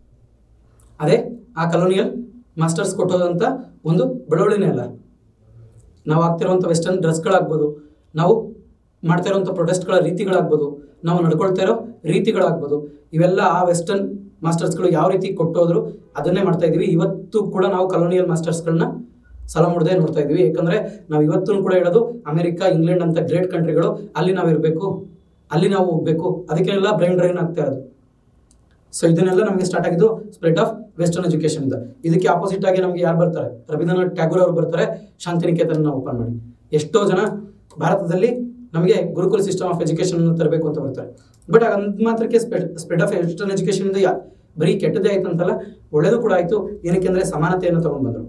ಅದೇ ಆ ಕಲೋನಿಯಲ್ ಮಾಸ್ಟರ್ಸ್ ಕೊಟ್ಟೋದಂಥ ಒಂದು ಬಡವಳಿನೇ ಅಲ್ಲ. ನಾವು ಆಗ್ತಿರುವಂಥ ವೆಸ್ಟರ್ನ್ ಡ್ರೆಸ್ಗಳಾಗ್ಬೋದು, ನಾವು ಮಾಡ್ತಾ ಇರುವಂಥ ಪ್ರೊಟೆಸ್ಟ್ಗಳ ರೀತಿಗಳಾಗ್ಬೋದು, ನಾವು ನಡ್ಕೊಳ್ತಾ ಇರೋ ರೀತಿಗಳಾಗ್ಬೋದು, ಇವೆಲ್ಲ ಆ ವೆಸ್ಟರ್ನ್ ಮಾಸ್ಟರ್ಸ್ಗಳು ಯಾವ ರೀತಿ ಕೊಟ್ಟೋದ್ರು ಅದನ್ನೇ ಮಾಡ್ತಾ ಇದ್ದೀವಿ. ಇವತ್ತು ಕೂಡ ನಾವು ಕಲೋನಿಯಲ್ ಮಾಸ್ಟರ್ಸ್ಗಳನ್ನ ಸಲ ಮುಡ್ದೇ ನೋಡ್ತಾ ಇದ್ದೀವಿ. ಯಾಕಂದರೆ ನಾವು ಇವತ್ತೂ ಕೂಡ ಹೇಳೋದು ಅಮೆರಿಕ, ಇಂಗ್ಲೆಂಡ್ ಅಂತ ಗ್ರೇಟ್ ಕಂಟ್ರಿಗಳು, ಅಲ್ಲಿ ನಾವು ಇರಬೇಕು, ಅಲ್ಲಿ ನಾವು ಹೋಗಬೇಕು, ಅದಕ್ಕೆಲ್ಲ ಬ್ರೈನ್ ಡ್ರೈನ್ ಆಗ್ತಾ ಇರೋದು. ಸೊ ಇದನ್ನೆಲ್ಲ ನಮಗೆ ಸ್ಟಾರ್ಟ್ ಆಗಿದ್ದು ಸ್ಪ್ರೆಡ್ ಆಫ್ ವೆಸ್ಟರ್ನ್ ಎಜುಕೇಷನ್ ಇಂದ. ಇದಕ್ಕೆ ಆಪೋಸಿಟ್ ಆಗಿ ನಮಗೆ ಯಾರು ಬರ್ತಾರೆ, ರವೀಂದ್ರನಾಥ್ ಟ್ಯಾಗೋರ್ ಅವರು ಬರ್ತಾರೆ, ಶಾಂತಿನಿಕೇತನ ಓಪನ್ ಮಾಡಿ. ಎಷ್ಟೋ ಜನ ಭಾರತದಲ್ಲಿ ನಮಗೆ ಗುರುಕುಲ ಸಿಸ್ಟಮ್ ಆಫ್ ಎಜುಕೇಷನ್ ತರಬೇಕು ಅಂತ ಬರ್ತಾರೆ. ಬಟ್ ಅದು ಮಾತ್ರಕ್ಕೆ spread spread of western education ಇಂದ ಯಾ ಬರೀ ಕೆಟ್ಟದೇ ಆಯ್ತು ಅಂತಲ್ಲ, ಒಳ್ಳೇದು ಕೂಡ ಆಯಿತು. ಏನಕ್ಕೆ ಅಂದರೆ ಸಮಾನತೆಯನ್ನು ತಗೊಂಡು ಬಂದರು.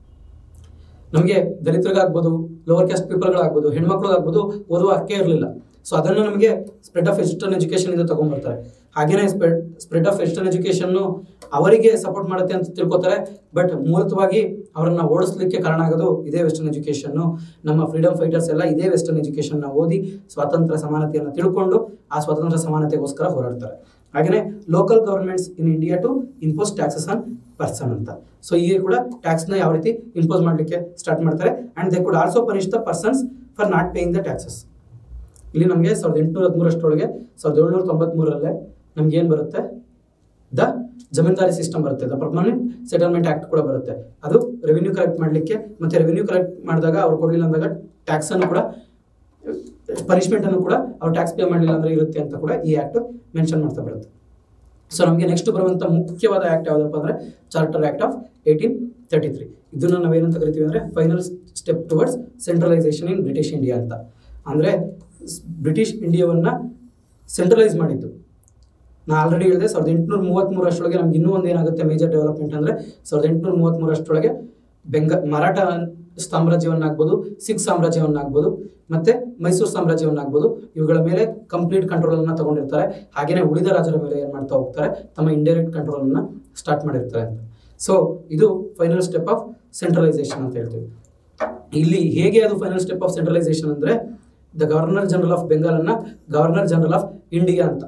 ನಮಗೆ ದಲಿತರಿಗಾಗ್ಬೋದು, ಲೋವರ್ ಕ್ಯಾಸ್ಟ್ ಪೀಪಲ್ಗಳಾಗ್ಬೋದು, ಹೆಣ್ಮಕ್ಳಿಗಾಗ್ಬೋದು ಓದುವ ಹಕ್ಕೇ ಇರಲಿಲ್ಲ. ಸೊ ಅದನ್ನು ನಮಗೆ ಸ್ಪ್ರೆಡ್ ಆಫ್ ವೆಸ್ಟರ್ನ್ ಎಜುಕೇಷನ್ ಇಂದ ತೊಗೊಂಡ್ಬರ್ತಾರೆ. ಹಾಗೆಯೇ ಸ್ಪ್ರೆಡ್ ಸ್ಪ್ರೆಡ್ ಆಫ್ ವೆಸ್ಟರ್ನ್ ಎಜುಕೇಷನ್ನು ಅವರಿಗೆ ಸಪೋರ್ಟ್ ಮಾಡುತ್ತೆ ಅಂತ ತಿಳ್ಕೊತಾರೆ. ಬಟ್ ಮೂಲತವಾಗಿ ಅವರನ್ನು ಓಡಿಸ್ಲಿಕ್ಕೆ ಕಾರಣ ಆಗೋದು ಇದೇ ವೆಸ್ಟರ್ನ್ ಎಜುಕೇಷನ್ನು. ನಮ್ಮ ಫ್ರೀಡಮ್ ಫೈಟರ್ಸ್ ಎಲ್ಲ ಇದೇ ವೆಸ್ಟರ್ನ್ ಎಜುಕೇಷನ್ನ ಓದಿ ಸ್ವಾತಂತ್ರ್ಯ ಸಮಾನತೆಯನ್ನು ತಿಳ್ಕೊಂಡು ಆ ಸ್ವಾತಂತ್ರ್ಯ ಸಮಾನತೆಗೋಸ್ಕರ ಹೋರಾಡ್ತಾರೆ. ಹಾಗೆಯೇ local governments in India to impose taxes on person ಅಂತ. ಸೊ ಈಗ ಕೂಡ ಟ್ಯಾಕ್ಸ್ನ ಯಾವ ರೀತಿ ಇಂಪೋಸ್ ಮಾಡಲಿಕ್ಕೆ ಸ್ಟಾರ್ಟ್ ಮಾಡ್ತಾರೆ. And they could also punish the persons for not paying the taxes. ಇಲ್ಲಿ ನಮಗೆ ಸಾವಿರದ ಎಂಟುನೂರ ಹದಿಮೂರಷ್ಟರೊಳಗೆ ಸಾವಿರದ ಏಳ್ನೂರ ತೊಂಬತ್ಮೂರಲ್ಲೇ ನಮ್ಗೆ ಏನು ಬರುತ್ತೆ, ದ ಜಮೀನ್ದಾರಿ ಸಿಸ್ಟಮ್ ಬರುತ್ತೆ, ದ ಪರ್ಮನೆಂಟ್ ಸೆಟಲ್ಮೆಂಟ್ ಆ್ಯಕ್ಟ್ ಕೂಡ ಬರುತ್ತೆ. ಅದು ರೆವಿನ್ಯೂ ಕಲೆಕ್ಟ್ ಮಾಡಲಿಕ್ಕೆ, ಮತ್ತು ರೆವಿನ್ಯೂ ಕಲೆಕ್ಟ್ ಮಾಡಿದಾಗ ಅವ್ರು ಕೊಡಲಿಲ್ಲ ಅಂದಾಗ ಟ್ಯಾಕ್ಸನ್ನು ಕೂಡ ಪನಿಷ್ಮೆಂಟನ್ನು ಕೂಡ ಅವ್ರು ಟ್ಯಾಕ್ಸ್ ಪೇ ಮಾಡಲಿಲ್ಲ ಅಂದರೆ ಇರುತ್ತೆ ಅಂತ ಕೂಡ ಈ ಆ್ಯಕ್ಟ್ ಮೆನ್ಷನ್ ಮಾಡ್ತಾ ಬರುತ್ತೆ. ಸೊ ನಮಗೆ ನೆಕ್ಸ್ಟ್ ಬರುವಂಥ ಮುಖ್ಯವಾದ ಆ್ಯಕ್ಟ್ ಯಾವುದಪ್ಪ ಅಂದರೆ charter act of eighteen thirty three. ಇದನ್ನು ನಾವೇನಂತ ಕರಿತೀವಿ ಅಂದರೆ final step towards centralisation in British India ಅಂತ. ಅಂದರೆ ಬ್ರಿಟಿಷ್ ಇಂಡಿಯಾವನ್ನು ಸೆಂಟ್ರಲೈಸ್ ಮಾಡಿದ್ದು. ನಾನು ಆಲ್ರೆಡಿ ಹೇಳಿದೆ ಸಾವಿರದ ಎಂಟುನೂರ ಮೂವತ್ತ್ಮೂರಷ್ಟರೊಳಗೆ ನಮ್ಗೆ ಇನ್ನೂ ಒಂದು ಏನಾಗುತ್ತೆ ಮೇಜರ್ ಡೆವಲಪ್ಮೆಂಟ್ ಅಂದರೆ ಸಾವಿರದ ಎಂಟುನೂರ ಮೂವತ್ತ್ಮೂರಷ್ಟರೊಳಗೆ ಬೆಂಗ ಮರಾಠ ಸಾಮ್ರಾಜ್ಯವನ್ನಾಗ್ಬೋದು, ಸಿಖ್ ಸಾಮ್ರಾಜ್ಯವನ್ನಾಗ್ಬೋದು ಮತ್ತು ಮೈಸೂರು ಸಾಮ್ರಾಜ್ಯವನ್ನಾಗ್ಬೋದು, ಇವುಗಳ ಮೇಲೆ ಕಂಪ್ಲೀಟ್ ಕಂಟ್ರೋಲನ್ನು ತಗೊಂಡಿರ್ತಾರೆ. ಹಾಗೆಯೇ ಉಳಿದ ರಾಜರ ಮೇಲೆ ಏನು ಮಾಡ್ತಾ ಹೋಗ್ತಾರೆ, ತಮ್ಮ ಇಂಡೈರೆಕ್ಟ್ ಕಂಟ್ರೋಲನ್ನು ಸ್ಟಾರ್ಟ್ ಮಾಡಿರ್ತಾರೆ ಅಂತ. ಸೊ ಇದು ಫೈನಲ್ ಸ್ಟೆಪ್ ಆಫ್ ಸೆಂಟ್ರಲೈಸೇಷನ್ ಅಂತ ಹೇಳ್ತೀವಿ. ಇಲ್ಲಿ ಹೇಗೆ ಅದು ಫೈನಲ್ ಸ್ಟೆಪ್ ಆಫ್ ಸೆಂಟ್ರಲೈಸೇಷನ್ ಅಂದರೆ ದ ಗವರ್ನರ್ ಜನರಲ್ ಆಫ್ ಬೆಂಗಾಲನ್ನು ಗವರ್ನರ್ ಜನರಲ್ ಆಫ್ ಇಂಡಿಯಾ ಅಂತ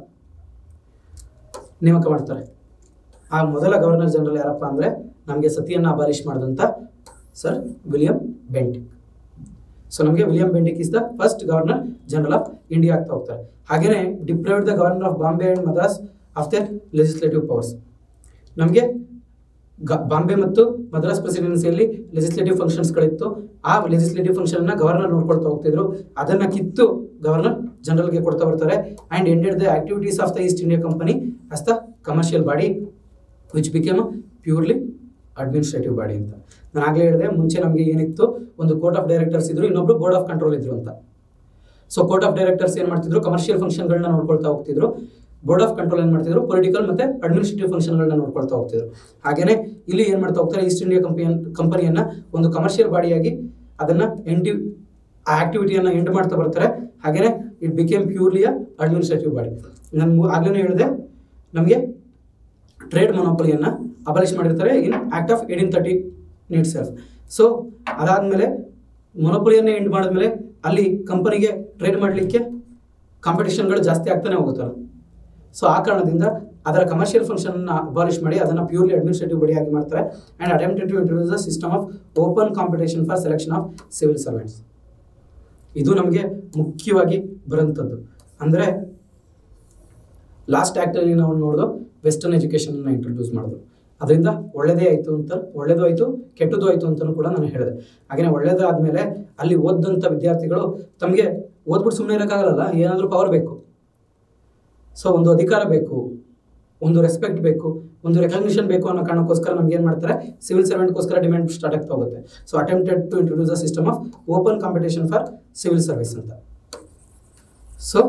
ನೇಮಕ ಮಾಡ್ತಾರೆ. ಆ ಮೊದಲ ಗವರ್ನರ್ ಜನರಲ್ ಯಾರಪ್ಪ ಅಂದರೆ ನಮಗೆ ಸತಿಯನ್ನು ಅಬಾಲಿಷ್ ಮಾಡಿದಂಥ ಸರ್ ವಿಲಿಯಂ ಬೆಂಟಿಕ್. ಸೊ ನಮಗೆ William Bentinck is the first governor general of India ಆಗ್ತಾ ಹೋಗ್ತಾರೆ. ಹಾಗೆಯೇ deprived the governor of Bombay and Madras of their legislative powers. ನಮಗೆ ಗ ಬಾಂಬೆ ಮತ್ತು ಮದ್ರಾಸ್ ಪ್ರೆಸಿಡೆನ್ಸಿಯಲ್ಲಿ ಲೆಜಿಸ್ಲೇಟಿವ್ ಫಂಕ್ಷನ್ಸ್ಗಳಿತ್ತು. ಆ ಲೆಜಿಸ್ಲೇಟಿವ್ ಫಂಕ್ಷನ್ನ ಗವರ್ನರ್ ನೋಡ್ಕೊಳ್ತಾ ಹೋಗ್ತಿದ್ರು. ಅದನ್ನು ಕಿತ್ತು ಗವರ್ನರ್ ಜನರಲ್ಗೆ ಕೊಡ್ತಾ ಬರ್ತಾರೆ. And ended the activities of the East India Company as the commercial body which became purely administrative body ಅಂತ. ನಾನು ಆಗಲೇ ಹೇಳಿದೆ, ಮುಂಚೆ ನಮಗೆ ಏನಿತ್ತು, ಒಂದು ಕೋರ್ಟ್ ಆಫ್ ಡೈರೆಕ್ಟರ್ಸ್ ಇದ್ರು, ಇನ್ನೊಬ್ರು ಬೋರ್ಡ್ ಆಫ್ ಕಂಟ್ರೋಲ್ ಇದ್ರು ಅಂತ. ಸೊ ಕೋರ್ಟ್ ಆಫ್ ಡೈರೆಕ್ಟರ್ಸ್ ಏನು ಮಾಡ್ತಿದ್ರು, ಕಮರ್ಷಿಯಲ್ ಫಂಕ್ಷನ್ಗಳನ್ನ ನೋಡ್ಕೊಳ್ತಾ ಹೋಗ್ತಿದ್ರು. ಬೋರ್ಡ್ ಆಫ್ ಕಂಟ್ರೋಲ್ ಏನು ಮಾಡ್ತಿದ್ರು, ಪೊಲಿಟಿಕಲ್ ಮತ್ತು ಅಡ್ಮಿನಿಸ್ಟ್ರೇಟಿವ್ ಫಂಕ್ಷನ್ಗಳನ್ನ ನೋಡ್ಕೊಳ್ತಾ ಹೋಗ್ತಿದ್ರು. ಹಾಗೆಯೇ ಇಲ್ಲಿ ಏನು ಮಾಡ್ತಾ ಹೋಗ್ತಾರೆ, ಈಸ್ಟ್ ಇಂಡಿಯಾ ಕಂಪನಿ ಕಂಪನಿಯನ್ನು ಒಂದು ಕಮರ್ಷಿಯಲ್ ಬಾಡಿಯಾಗಿ ಅದನ್ನು ಎಂಟಿ ಆ ಆಕ್ಟಿವಿಟಿಯನ್ನು ಎಂಡ್ ಮಾಡ್ತಾ ಬರ್ತಾರೆ. ಹಾಗೆಯೇ it became purely a administrative body. ನಾನು ಆಗಲೇ ಹೇಳಿದೆ, ನಮಗೆ ಟ್ರೇಡ್ ಮೊನೋಪಲಿಯನ್ನು ಅಬಲಿಷ್ ಮಾಡಿರ್ತಾರೆ in act of eighteen thirty itself. So ಅದಾದಮೇಲೆ ಮೊನೋಪಲಿಯನ್ನು ಎಂಡ್ ಮಾಡಿದ್ಮೇಲೆ ಅಲ್ಲಿ ಕಂಪನಿಗೆ ಟ್ರೇಡ್ ಮಾಡಲಿಕ್ಕೆ ಕಾಂಪಿಟೇಷನ್ಗಳು ಜಾಸ್ತಿ ಆಗ್ತಾನೆ ಹೋಗುತ್ತಲ್ಲ. ಸೊ ಆ ಕಾರಣದಿಂದ ಅದರ ಕಮರ್ಷಿಯಲ್ ಫಂಕ್ಷನನ್ನು ಅಬಾಲಿಷ್ ಮಾಡಿ ಅದನ್ನು ಪ್ಯೂರ್ಲಿ ಅಡ್ಮಿನಿಸ್ಟ್ರೇಟಿವ್ ಬಾಡಿಯಾಗಿ ಮಾಡ್ತಾರೆ. And attempted to introduce the system of open competition for selection of civil servants. ಇದು ನಮಗೆ ಮುಖ್ಯವಾಗಿ ಬರೋಂಥದ್ದು. ಅಂದರೆ ಲಾಸ್ಟ್ ಆ್ಯಕ್ಟಲ್ಲಿ ನಾವು ನೋಡೋದು ವೆಸ್ಟರ್ನ್ ಎಜುಕೇಷನನ್ನು ಇಂಟ್ರೊಡ್ಯೂಸ್ ಮಾಡೋದು. ಅದರಿಂದ ಒಳ್ಳೆಯದೇ ಆಯಿತು ಅಂತ, ಒಳ್ಳೆಯದು ಆಯಿತು ಕೆಟ್ಟದ್ದು ಆಯಿತು ಅಂತಲೂ ಕೂಡ ನಾನು ಹೇಳಿದೆ. ಹಾಗೆಯೇ ಒಳ್ಳೆಯದಾದಮೇಲೆ ಅಲ್ಲಿ ಓದಂಥ ವಿದ್ಯಾರ್ಥಿಗಳು ತಮಗೆ ಓದ್ಬಿಟ್ಟು ಸುಮ್ಮನೆ ಇರೋಕ್ಕಾಗಲ್ಲ, ಏನಾದರೂ ಪವರ್ ಬೇಕು. ಸೊ ಒಂದು ಅಧಿಕಾರ ಬೇಕು, ಒಂದು ರೆಸ್ಪೆಕ್ಟ್ ಬೇಕು, ಒಂದು ರೆಕಗ್ನಿಷನ್ ಬೇಕು ಅನ್ನೋ ಕಾರಣಕ್ಕೋಸ್ಕರ ನಮ್ಗೆ ಏನು ಮಾಡ್ತಾರೆ, ಸಿವಿಲ್ ಸರ್ವೆಂಟ್ಗೋಸ್ಕರ ಡಿಮ್ಯಾಂಡ್ ಸ್ಟಾರ್ಟ್ ಆಗ್ತಾ ಹೋಗುತ್ತೆ. So attempted to introduce a system of open competition for civil service ಅಂತ. So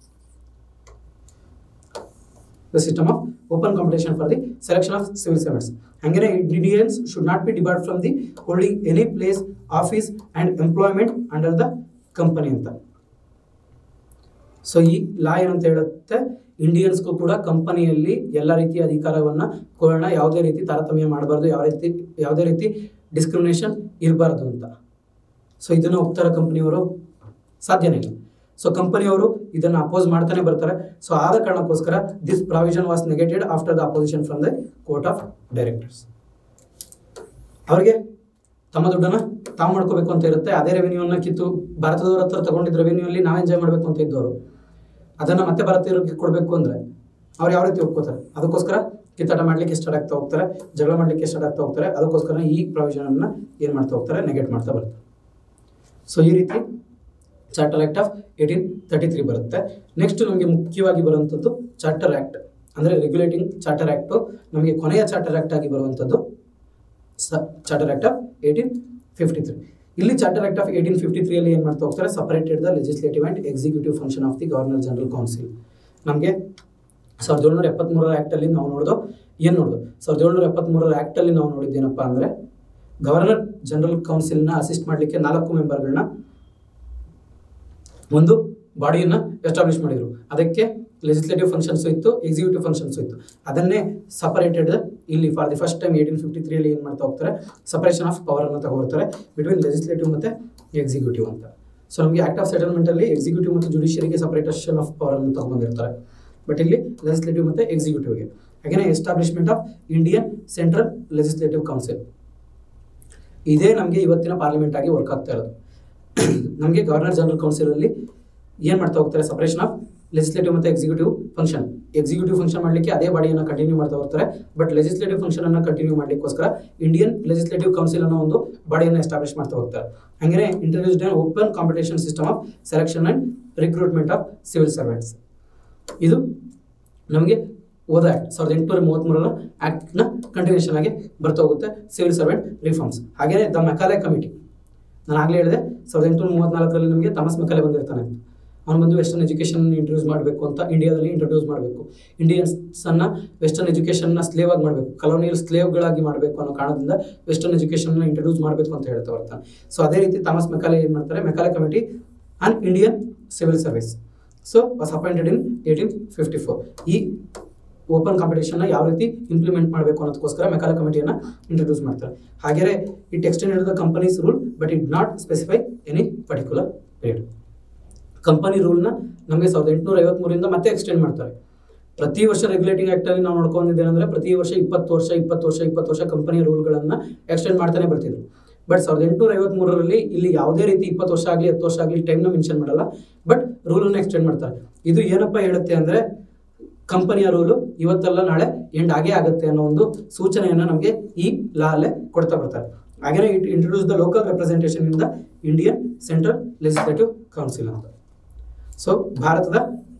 the system of open competition for the selection of civil servants. Hangane Indians should not be debarred from the holding any place, office and employment under the company anta. So ಈ ಲಾ ಏನಂತ ಹೇಳುತ್ತೆ, ಇಂಡಿಯನ್ಸ್ಗೂ ಕೂಡ ಕಂಪನಿಯಲ್ಲಿ ಎಲ್ಲ ರೀತಿಯ ಅಧಿಕಾರವನ್ನು ಕೊಡೋಣ, ಯಾವುದೇ ರೀತಿ ತಾರತಮ್ಯ ಮಾಡಬಾರ್ದು, ಯಾವ ರೀತಿ ಯಾವುದೇ ರೀತಿ ಡಿಸ್ಕ್ರಿಮಿನೇಷನ್ ಇರಬಾರ್ದು ಅಂತ. ಸೊ ಇದನ್ನು ಒಪ್ತಾರೆ ಕಂಪನಿಯವರು? ಸಾಧ್ಯನೇ ಇಲ್ಲ. ಸೊ ಕಂಪನಿಯವರು ಇದನ್ನು ಅಪೋಸ್ ಮಾಡ್ತಾನೆ ಬರ್ತಾರೆ. ಸೊ ಆದ ಕಾರಣಕ್ಕೋಸ್ಕರ this provision was negated after the opposition from the Court of Directors. ಅವರಿಗೆ ತಮ್ಮ ದುಡ್ಡನ್ನು ತಾವು ಮಾಡ್ಕೋಬೇಕು ಅಂತ ಇರುತ್ತೆ. ಅದೇ ರೆವೆನ್ಯೂವನ್ನು ಕಿತ್ತು ಭಾರತದವ್ರ ಹತ್ರ ತಗೊಂಡಿದ್ದ ರೆವೆನ್ಯೂಲ್ಲಿ ನಾವು ಎಂಜಾಯ್ ಮಾಡಬೇಕು ಅಂತ ಇದ್ದವರು ಅದನ್ನು ಮತ್ತೆ ಭಾರತೀಯರಿಗೆ ಕೊಡಬೇಕು ಅಂದರೆ ಅವ್ರು ಯಾವ ರೀತಿ ಒಪ್ಕೋತಾರೆ? ಅದಕ್ಕೋಸ್ಕರ ಕಿತ್ತಾಟ ಮಾಡಲಿಕ್ಕೆ ಸ್ಟಾರ್ಟ್ ಆಗ್ತಾ ಹೋಗ್ತಾರೆ, ಜಗಳ ಮಾಡಲಿಕ್ಕೆ ಸ್ಟಾರ್ಟ್ ಆಗ್ತಾ ಹೋಗ್ತಾರೆ. ಅದಕ್ಕೋಸ್ಕರ ಈ ಪ್ರಾವಿಷನನ್ನು ಏನು ಮಾಡ್ತಾ ಹೋಗ್ತಾರೆ, ನೆಗೆಟ್ ಮಾಡ್ತಾ ಬರ್ತಾರೆ. ಸೊ ಈ ರೀತಿ charter act of eighteen thirty three ಬರುತ್ತೆ. ನೆಕ್ಸ್ಟ್ ನಮಗೆ ಮುಖ್ಯವಾಗಿ ಬರುವಂಥದ್ದು ಚಾರ್ಟರ್ ಆ್ಯಕ್ಟ್, ಅಂದರೆ ರೆಗ್ಯುಲೇಟಿಂಗ್ ಚಾರ್ಟರ್ ಆ್ಯಕ್ಟು ನಮಗೆ ಕೊನೆಯ ಚಾರ್ಟರ್ ಆ್ಯಕ್ಟ್ ಆಗಿ ಬರುವಂಥದ್ದು ಸ charter act of eighteen fifty three. ಇಲ್ಲಿ charter act of eighteen fifty ತ್ರೀಯಲ್ಲಿ ಏನು ಮಾಡ್ತಾ ಹೋಗ್ತಾರೆ, separated the legislative and executive function of the governor general council. ನಮಗೆ ಸಾವಿರದ ಏಳ್ನೂರ ಎಪ್ಪತ್ತ್ಮೂರರ ಆ್ಯಕ್ಟಲ್ಲಿ ನಾವು ನೋಡೋದು ಏನು ನೋಡೋದು ಸಾವಿರದ ಏಳ್ನೂರ ಎಪ್ಪತ್ತ್ಮೂರರ ಆ್ಯಕ್ಟಲ್ಲಿ ನಾವು ನೋಡಿದ್ದೇನಪ್ಪ ಅಂದರೆ, ಗವರ್ನರ್ ಜನರಲ್ ಕೌನ್ಸಿಲ್ನ ಅಸಿಸ್ಟ್ ಮಾಡಲಿಕ್ಕೆ ನಾಲ್ಕು ಮೆಂಬರ್ಗಳನ್ನ ಒಂದು ಬಾಡಿಯನ್ನು ಎಸ್ಟಾಬ್ಲಿಷ್ ಮಾಡಿದರು. ಅದಕ್ಕೆ ಲೆಜಿಸ್ಲೇಟಿವ್ ಫಂಕ್ಷನ್ಸು ಇತ್ತು, ಎಕ್ಸಿಕ್ಯೂಟಿವ್ ಫಂಕ್ಷನ್ಸು ಇತ್ತು. ಅದನ್ನೇ ಸಪರೇಟೆಡ್ ಇಲ್ಲಿ for the first time eighteen fifty ತ್ರೀಯಲ್ಲಿ ಏನು ಮಾಡ್ತಾ ಹೋಗ್ತಾರೆ, ಸಪರೇಷನ್ ಆಫ್ ಪವರನ್ನು ತಗೊಳ್ತಾರೆ ಬಿಟ್ವೀನ್ ಲೆಜಿಸ್ಲೇಟಿವ್ ಮತ್ತು ಎಕ್ಸಿಕ್ಯೂಟಿವ್ ಅಂತ. ಸೊ ನಮಗೆ ಆ್ಯಕ್ಟ್ ಆಫ್ ಸೆಟಲ್ಮೆಂಟಲ್ಲಿ ಎಕ್ಸಿಕ್ಯೂಟಿವ್ ಮತ್ತು ಜುಡಿಷಿಯರಿಗೆ ಸಪರೇಟೇಷನ್ ಆಫ್ ಪವರನ್ನು ತಗೊಂಡಿರ್ತಾರೆ. ಬಟ್ ಇಲ್ಲಿ ಲೆಜಿಸ್ಲೇಟಿವ್ ಮತ್ತು ಎಕ್ಸಿಕ್ಯೂಟಿವ್ಗೆ. ಹಾಗೆಯೇ establishment of Indian central legislative council, ಇದೇ ನಮಗೆ ಇವತ್ತಿನ ಪಾರ್ಲಿಮೆಂಟ್ ಆಗಿ ವರ್ಕ್ ಆಗ್ತಾ ಇರೋದು. ನಮಗೆ ಗವರ್ನರ್ ಜನರಲ್ ಕೌನ್ಸಿಲಲ್ಲಿ ಏನು ಮಾಡ್ತಾ ಹೋಗ್ತಾರೆ, ಸಪರೇಷನ್ ಆಫ್ ಪವರನ್ನು ತಗೊಂಡಿರ್ತಾರೆ. ಬಟ್ ಇಲ್ಲಿ ಲೆಜಿಸ್ಲೇಟಿವ್ ಮತ್ತು ಎಕ್ಸಿಕ್ಯೂಟಿವ್ಗೆ. ಹಾಗೆಯೇ establishment of Indian central legislative council, ಇದೇ ನಮಗೆ ಇವತ್ತಿನ ಪಾರ್ಲಿಮೆಂಟ್ ಆಗಿ ವರ್ಕ್ ಆಗ್ತಾ ಇರೋದು. ನಮಗೆ ಗವರ್ನರ್ ಜನರಲ್ ಕೌನ್ಸಿಲಲ್ಲಿ ಏನು ಮಾಡ್ತಾ ಹೋಗ್ತಾರೆ, ಸಪರೇಷನ್ ಆಫ್ ಲೆಜಿಸ್ಲೇಟಿವ್ ಮತ್ತು ಎಕ್ಸಿಕ್ಯೂಟಿವ್ ಫಂಕ್ಷನ್. ಎಕ್ಸಿಕ್ಯೂಟಿವ್ ಫಂಕ್ಷನ್ ಮಾಡಲಿಕ್ಕೆ ಅದೇ ಬಾಡಿಯನ್ನು ಕಂಟಿನ್ಯೂ ಮಾಡ್ತಾ ಬರ್ತಾರೆ, ಬಟ್ ಲೆಜಿಸ್ಲೇಟಿವ್ ಫಂಕ್ಷನ್ ಅನ್ನು ಕಂಟಿನ್ಯೂ ಮಾಡಲಿಕ್ಕೋಸ್ಕರ ಇಂಡಿಯನ್ ಲೆಜಿಸ್ಲೇಟಿವ್ ಕೌನ್ಸಿಲ್ ಅನ್ನೋ ಒಂದು ಬಾಡಿಯನ್ನು ಎಸ್ಟಾಬ್ಲಿಷ್ ಮಾಡ್ತಾ ಹೋಗ್ತಾರೆ. ಹಾಗೆ introduced on open competition system of selection and recruitment of civil servants. ಇದು ನಮಗೆ ಹೋದ ಆಕ್ಟ್ ಸಾವಿರದ ಎಂಟುನೂರ ಮೂವತ್ತ್ಮೂರರ ಆಕ್ಟ್ನ ಕಂಟಿನ್ಯೂಷನ್ ಆಗಿ ಬರ್ತಾ ಹೋಗುತ್ತೆ, ಸಿವಿಲ್ ಸರ್ವೆಂಟ್ ರಿಫಾರ್ಮ್ಸ್. ಹಾಗೆಯೇ ದ ಮೆಕಾಲೆ ಕಮಿಟಿ, ನಾನು ಆಗಲೇ ಹೇಳಿದೆ ಸಾವಿರದ ಎಂಟುನೂರ ಮೂವತ್ತ್ನಾಲ್ಕರಲ್ಲಿ ನಮಗೆ ಥಾಮಸ್ ಮೆಕಾಲೆ ಬಂದಿರ್ತಾನೆ. ಅವನು ಬಂದು ವೆಸ್ಟರ್ನ್ ಎಜುಕೇಷನ್ ಇಂಟ್ರೊಡ್ಯೂಸ್ ಮಾಡಬೇಕು ಅಂತ ಇಂಡಿಯಾದಲ್ಲಿ ಇಂಟ್ರೊಡ್ಯೂಸ್ ಮಾಡಬೇಕು, ಇಂಡಿಯನ್ಸನ್ನು ವೆಸ್ಟರ್ನ್ ಎಜುಕೇಷನ್ನ ಸ್ಲೇವ್ ಆಗಿ ಮಾಡಬೇಕು, ಕಲೋನಿಯಲ್ ಸ್ಲೇವ್ಗಳಾಗಿ ಮಾಡಬೇಕು ಅನ್ನೋ ಕಾರಣದಿಂದ ವೆಸ್ಟರ್ನ್ ಎಜುಕೇಷನ್ನ ಇಂಟ್ರೊಡ್ಯೂಸ್ ಮಾಡಬೇಕು ಅಂತ ಹೇಳ್ತಾ ಬರ್ತಾನೆ. ಸೊ ಅದೇ ರೀತಿ ಥಾಮಸ್ ಮೆಕಾಲೆ ಏನು ಮಾಡ್ತಾರೆ, Macaulay committee on Indian civil service so was appointed in eighteen fifty four. ಈ ಓಪನ್ ಕಾಂಪಿಟೇಷನ್ನ ಯಾವ ರೀತಿ ಇಂಪ್ಲಿಮೆಂಟ್ ಮಾಡಬೇಕು ಅನ್ನೋದಕ್ಕೋಸ್ಕರ ಮೆಕಾಲೆ ಕಮಿಟಿಯನ್ನು ಇಂಟ್ರೊಡ್ಯೂಸ್ ಮಾಡ್ತಾರೆ. ಹಾಗೆಯೇ it extended the companies rule but it not specify any particular period. Company ರೂಲ್ನ ನಮಗೆ ಸಾವಿರದ ಎಂಟುನೂರ ಐವತ್ಮೂರಿಂದ ಮತ್ತೆ ಎಕ್ಸ್ಟೆಂಡ್ ಮಾಡ್ತಾರೆ. ಪ್ರತಿ ವರ್ಷ ರೆಗ್ಯುಲೇಟಿಂಗ್ ಆ್ಯಕ್ಟಲ್ಲಿ ನಾವು ನೋಡ್ಕೊಂಡಿದ್ದೇನೆಂದರೆ ಪ್ರತಿ ವರ್ಷ ಇಪ್ಪತ್ತು ವರ್ಷ ಇಪ್ಪತ್ತು ವರ್ಷ ಇಪ್ಪತ್ತು ವರ್ಷ ಕಂಪನಿ ರೂಲ್ಗಳನ್ನು ಎಕ್ಸ್ಟೆಂಡ್ ಮಾಡ್ತಾನೆ ಬರ್ತಿದ್ರು. ಬಟ್ ಸಾವಿರದ ಎಂಟುನೂರ ಐವತ್ಮೂರರಲ್ಲಿ ಇಲ್ಲಿ ಯಾವುದೇ ರೀತಿ ಇಪ್ಪತ್ತು ವರ್ಷ ಆಗಲಿ ಹತ್ತು ವರ್ಷ ಆಗಲಿ ಟೈಮ್ನ ಮೆನ್ಷನ್ ಮಾಡಲ್ಲ, ಬಟ್ ರೂಲನ್ನು ಎಕ್ಸ್ಟೆಂಡ್ ಮಾಡ್ತಾರೆ. ಇದು ಏನಪ್ಪ ಹೇಳುತ್ತೆ ಅಂದರೆ ಕಂಪನಿಯ ರೂಲು ಇವತ್ತಲ್ಲ ನಾಳೆ ಎಂಡ್ ಆಗೇ ಆಗುತ್ತೆ ಅನ್ನೋ ಒಂದು ಸೂಚನೆಯನ್ನು ನಮಗೆ ಈ ಲಾ ಅಲ್ಲೇ ಕೊಡ್ತಾ ಬರ್ತಾರೆ. ಹಾಗೆಯೇ it introduce the local representation in the Indian central legislative council ಅಂತ. ಸೊ ಭಾರತದ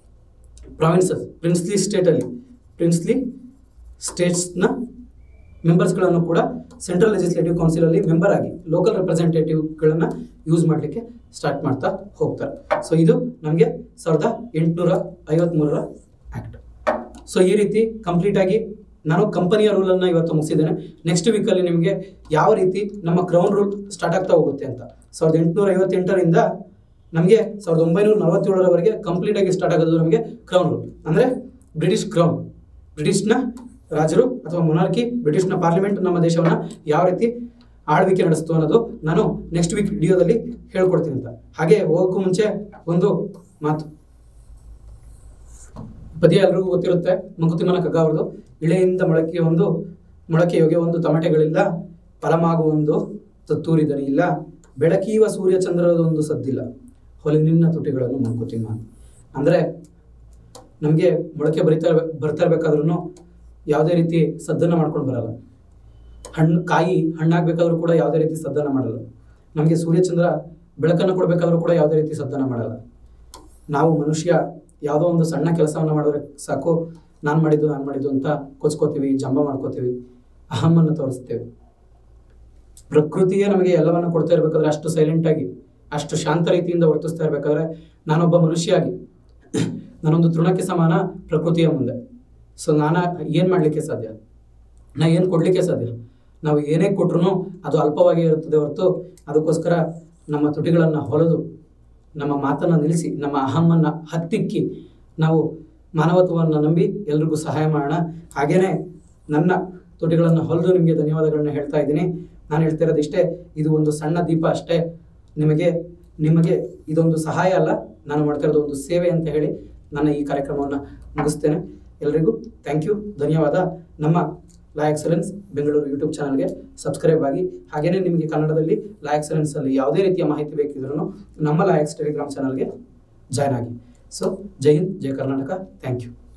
ಪ್ರಾವಿನ್ಸಸ್ ಪ್ರಿನ್ಸ್ಲಿ ಸ್ಟೇಟಲ್ಲಿ ಪ್ರಿನ್ಸ್ಲಿ ಸ್ಟೇಟ್ಸ್ನ ಮೆಂಬರ್ಸ್ಗಳನ್ನು ಕೂಡ ಸೆಂಟ್ರಲ್ ಲೆಜಿಸ್ಲೇಟಿವ್ ಕೌನ್ಸಿಲಲ್ಲಿ ಮೆಂಬರ್ ಆಗಿ ಲೋಕಲ್ ರೆಪ್ರೆಸೆಂಟೇಟಿವ್ಗಳನ್ನು ಯೂಸ್ ಮಾಡಲಿಕ್ಕೆ ಸ್ಟಾರ್ಟ್ ಮಾಡ್ತಾ ಹೋಗ್ತಾರೆ. ಸೊ ಇದು ನಮಗೆ ಸಾವಿರದ ಎಂಟುನೂರ ಐವತ್ತ್ಮೂರರ ಆ್ಯಕ್ಟ್. ಸೊ ಈ ರೀತಿ ಕಂಪ್ಲೀಟಾಗಿ ನಾನು ಕಂಪನಿಯ ರೂಲನ್ನು ಇವತ್ತು ಮುಗಿಸಿದ್ದೇನೆ. ನೆಕ್ಸ್ಟ್ ವೀಕಲ್ಲಿ ನಿಮಗೆ ಯಾವ ರೀತಿ ನಮ್ಮ ಕ್ರೌನ್ ರೂಲ್ ಸ್ಟಾರ್ಟ್ ಆಗ್ತಾ ಹೋಗುತ್ತೆ ಅಂತ. ಸಾವಿರದ ಎಂಟುನೂರ ಐವತ್ತೆಂಟರಿಂದ ನಮಗೆ ಸಾವಿರದ ಒಂಬೈನೂರ ನಲವತ್ತೇಳರವರೆಗೆ ಕಂಪ್ಲೀಟಾಗಿ ಸ್ಟಾರ್ಟ್ ಆಗೋದು ನಮಗೆ ಕ್ರೌನ್ ರೂಲ್, ಅಂದರೆ ಬ್ರಿಟಿಷ್ ಕ್ರೌನ್, ಬ್ರಿಟಿಷ್ನ ರಾಜರು ಅಥವಾ ಮೊನಾರ್ಕಿ, ಬ್ರಿಟಿಷ್ನ ಪಾರ್ಲಿಮೆಂಟ್ ನಮ್ಮ ದೇಶವನ್ನು ಯಾವ ರೀತಿ ಆಳ್ವಿಕೆ ನಡೆಸ್ತು ಅನ್ನೋದು ನಾನು ನೆಕ್ಸ್ಟ್ ವೀಕ್ ವಿಡಿಯೋದಲ್ಲಿ ಹೇಳ್ಕೊಡ್ತೀನಿ ಅಂತ. ಹಾಗೆ ಹೋಗೋಕ್ಕೂ ಮುಂಚೆ ಒಂದು ಮಾತು, ಪದ್ಯ ಎಲ್ರಿಗೂ ಗೊತ್ತಿರುತ್ತೆ, ಮಂಕುತಿಮ್ಮನ ಕಗ್ಗ ಅವ್ರದ್ದು. ಇಳೆಯಿಂದ ಮೊಳಕೆ ಒಂದು ಮೊಳಕೆಯೋಗೆ ಒಂದು ತಮಟೆಗಳಿಲ್ಲ, ಫಲಮಾಗುವೊಂದು ತತ್ತೂರಿ ದನಿ ಇಲ್ಲ, ಬೆಳಕೀವ ಸೂರ್ಯ ಚಂದ್ರದೊಂದು ಸದ್ದಿಲ್ಲ, ಹೊಲಿನಿನ್ನ ತುಟಿಗಳನ್ನು ಮಂಕುತಿಮ್ಮ. ಅಂದರೆ ನಮಗೆ ಮೊಳಕೆ ಬರಿತಾ ಬರ್ತಾ ಇರಬೇಕಾದ್ರೂ ಯಾವುದೇ ರೀತಿ ಸದ್ದನ್ನು ಮಾಡ್ಕೊಂಡು ಬರಲ್ಲ. ಹಣ್ಣು ಕಾಯಿ ಹಣ್ಣಾಗಬೇಕಾದ್ರೂ ಕೂಡ ಯಾವುದೇ ರೀತಿ ಸದ್ದನ್ನು ಮಾಡಲ್ಲ. ನಮಗೆ ಸೂರ್ಯಚಂದ್ರ ಬೆಳಕನ್ನು ಕೊಡಬೇಕಾದ್ರೂ ಕೂಡ ಯಾವುದೇ ರೀತಿ ಸದ್ದನ್ನು ಮಾಡಲ್ಲ. ನಾವು ಮನುಷ್ಯ ಯಾವುದೋ ಒಂದು ಸಣ್ಣ ಕೆಲಸವನ್ನು ಮಾಡಿದ್ರೆ ಸಾಕು, ನಾನು ಮಾಡಿದ್ದು ನಾನು ಮಾಡಿದ್ದು ಅಂತ ಕೊಚ್ಕೋತೀವಿ, ಜಂಬ ಮಾಡ್ಕೋತೀವಿ, ಅಹಮ್ಮನ್ನು ತೋರಿಸ್ತೇವೆ. ಪ್ರಕೃತಿಯೇ ನಮಗೆ ಎಲ್ಲವನ್ನು ಕೊಡ್ತಾ ಇರಬೇಕಾದ್ರೆ ಅಷ್ಟು ಸೈಲೆಂಟಾಗಿ ಅಷ್ಟು ಶಾಂತ ರೀತಿಯಿಂದ ವರ್ತಿಸ್ತಾ ಇರಬೇಕಾದ್ರೆ ನಾನೊಬ್ಬ ಮನುಷ್ಯಾಗಿ ನಾನೊಂದು ತೃಣಕ್ಕೆ ಸಮಾನ ಪ್ರಕೃತಿಯ ಮುಂದೆ. ಸೊ ನಾನು ಏನು ಮಾಡಲಿಕ್ಕೆ ಸಾಧ್ಯ, ನಾ ಏನು ಕೊಡಲಿಕ್ಕೆ ಸಾಧ್ಯ? ನಾವು ಏನೇ ಕೊಟ್ಟರು ಅದು ಅಲ್ಪವಾಗಿ ಇರುತ್ತದೆ ಹೊರತು, ಅದಕ್ಕೋಸ್ಕರ ನಮ್ಮ ತುಟಿಗಳನ್ನು ಹೊಲಿದು ನಮ್ಮ ಮಾತನ್ನು ನಿಲ್ಲಿಸಿ ನಮ್ಮ ಅಹಮ್ಮನ್ನು ಹತ್ತಿಕ್ಕಿ ನಾವು ಮಾನವತ್ವವನ್ನು ನಂಬಿ ಎಲ್ರಿಗೂ ಸಹಾಯ ಮಾಡೋಣ. ಹಾಗೆಯೇ ನನ್ನ ತುಟಿಗಳನ್ನು ಹೊಲಿದು ನಿಮಗೆ ಧನ್ಯವಾದಗಳನ್ನ ಹೇಳ್ತಾ ಇದ್ದೀನಿ. ನಾನು ಹೇಳ್ತಾ ಇರೋದು ಇಷ್ಟೇ, ಇದು ಒಂದು ಸಣ್ಣ ದೀಪ ಅಷ್ಟೇ. ನಿಮಗೆ ನಿಮಗೆ ಇದೊಂದು ಸಹಾಯ ಅಲ್ಲ, ನಾನು ಮಾಡ್ತಾ ಇರೋದು ಒಂದು ಸೇವೆ ಅಂತ ಹೇಳಿ ನನ್ನ ಈ ಕಾರ್ಯಕ್ರಮವನ್ನು ಮುಗಿಸ್ತೇನೆ. ಎಲ್ಲರಿಗೂ ಥ್ಯಾಂಕ್ ಯು, ಧನ್ಯವಾದ. ನಮ್ಮ ಲಾ ಎಕ್ಸಲೆನ್ಸ್ ಬೆಂಗಳೂರು ಯೂಟ್ಯೂಬ್ ಚಾನಲ್ಗೆ ಸಬ್ಸ್ಕ್ರೈಬ್ ಆಗಿ, ಹಾಗೆಯೇ ನಿಮಗೆ ಕನ್ನಡದಲ್ಲಿ ಲಾ ಎಕ್ಸಲೆನ್ಸಲ್ಲಿ ಯಾವುದೇ ರೀತಿಯ ಮಾಹಿತಿ ಬೇಕಿದ್ರೂ ನಮ್ಮ ಲಾ ಎಕ್ಸ್ ಟೆಲಿಗ್ರಾಮ್ ಚಾನಲ್ಗೆ ಜಾಯ್ನ್ ಆಗಿ. ಸೊ ಜೈ ಹಿಂದ್, ಜೈ ಕರ್ನಾಟಕ, ಥ್ಯಾಂಕ್ ಯು.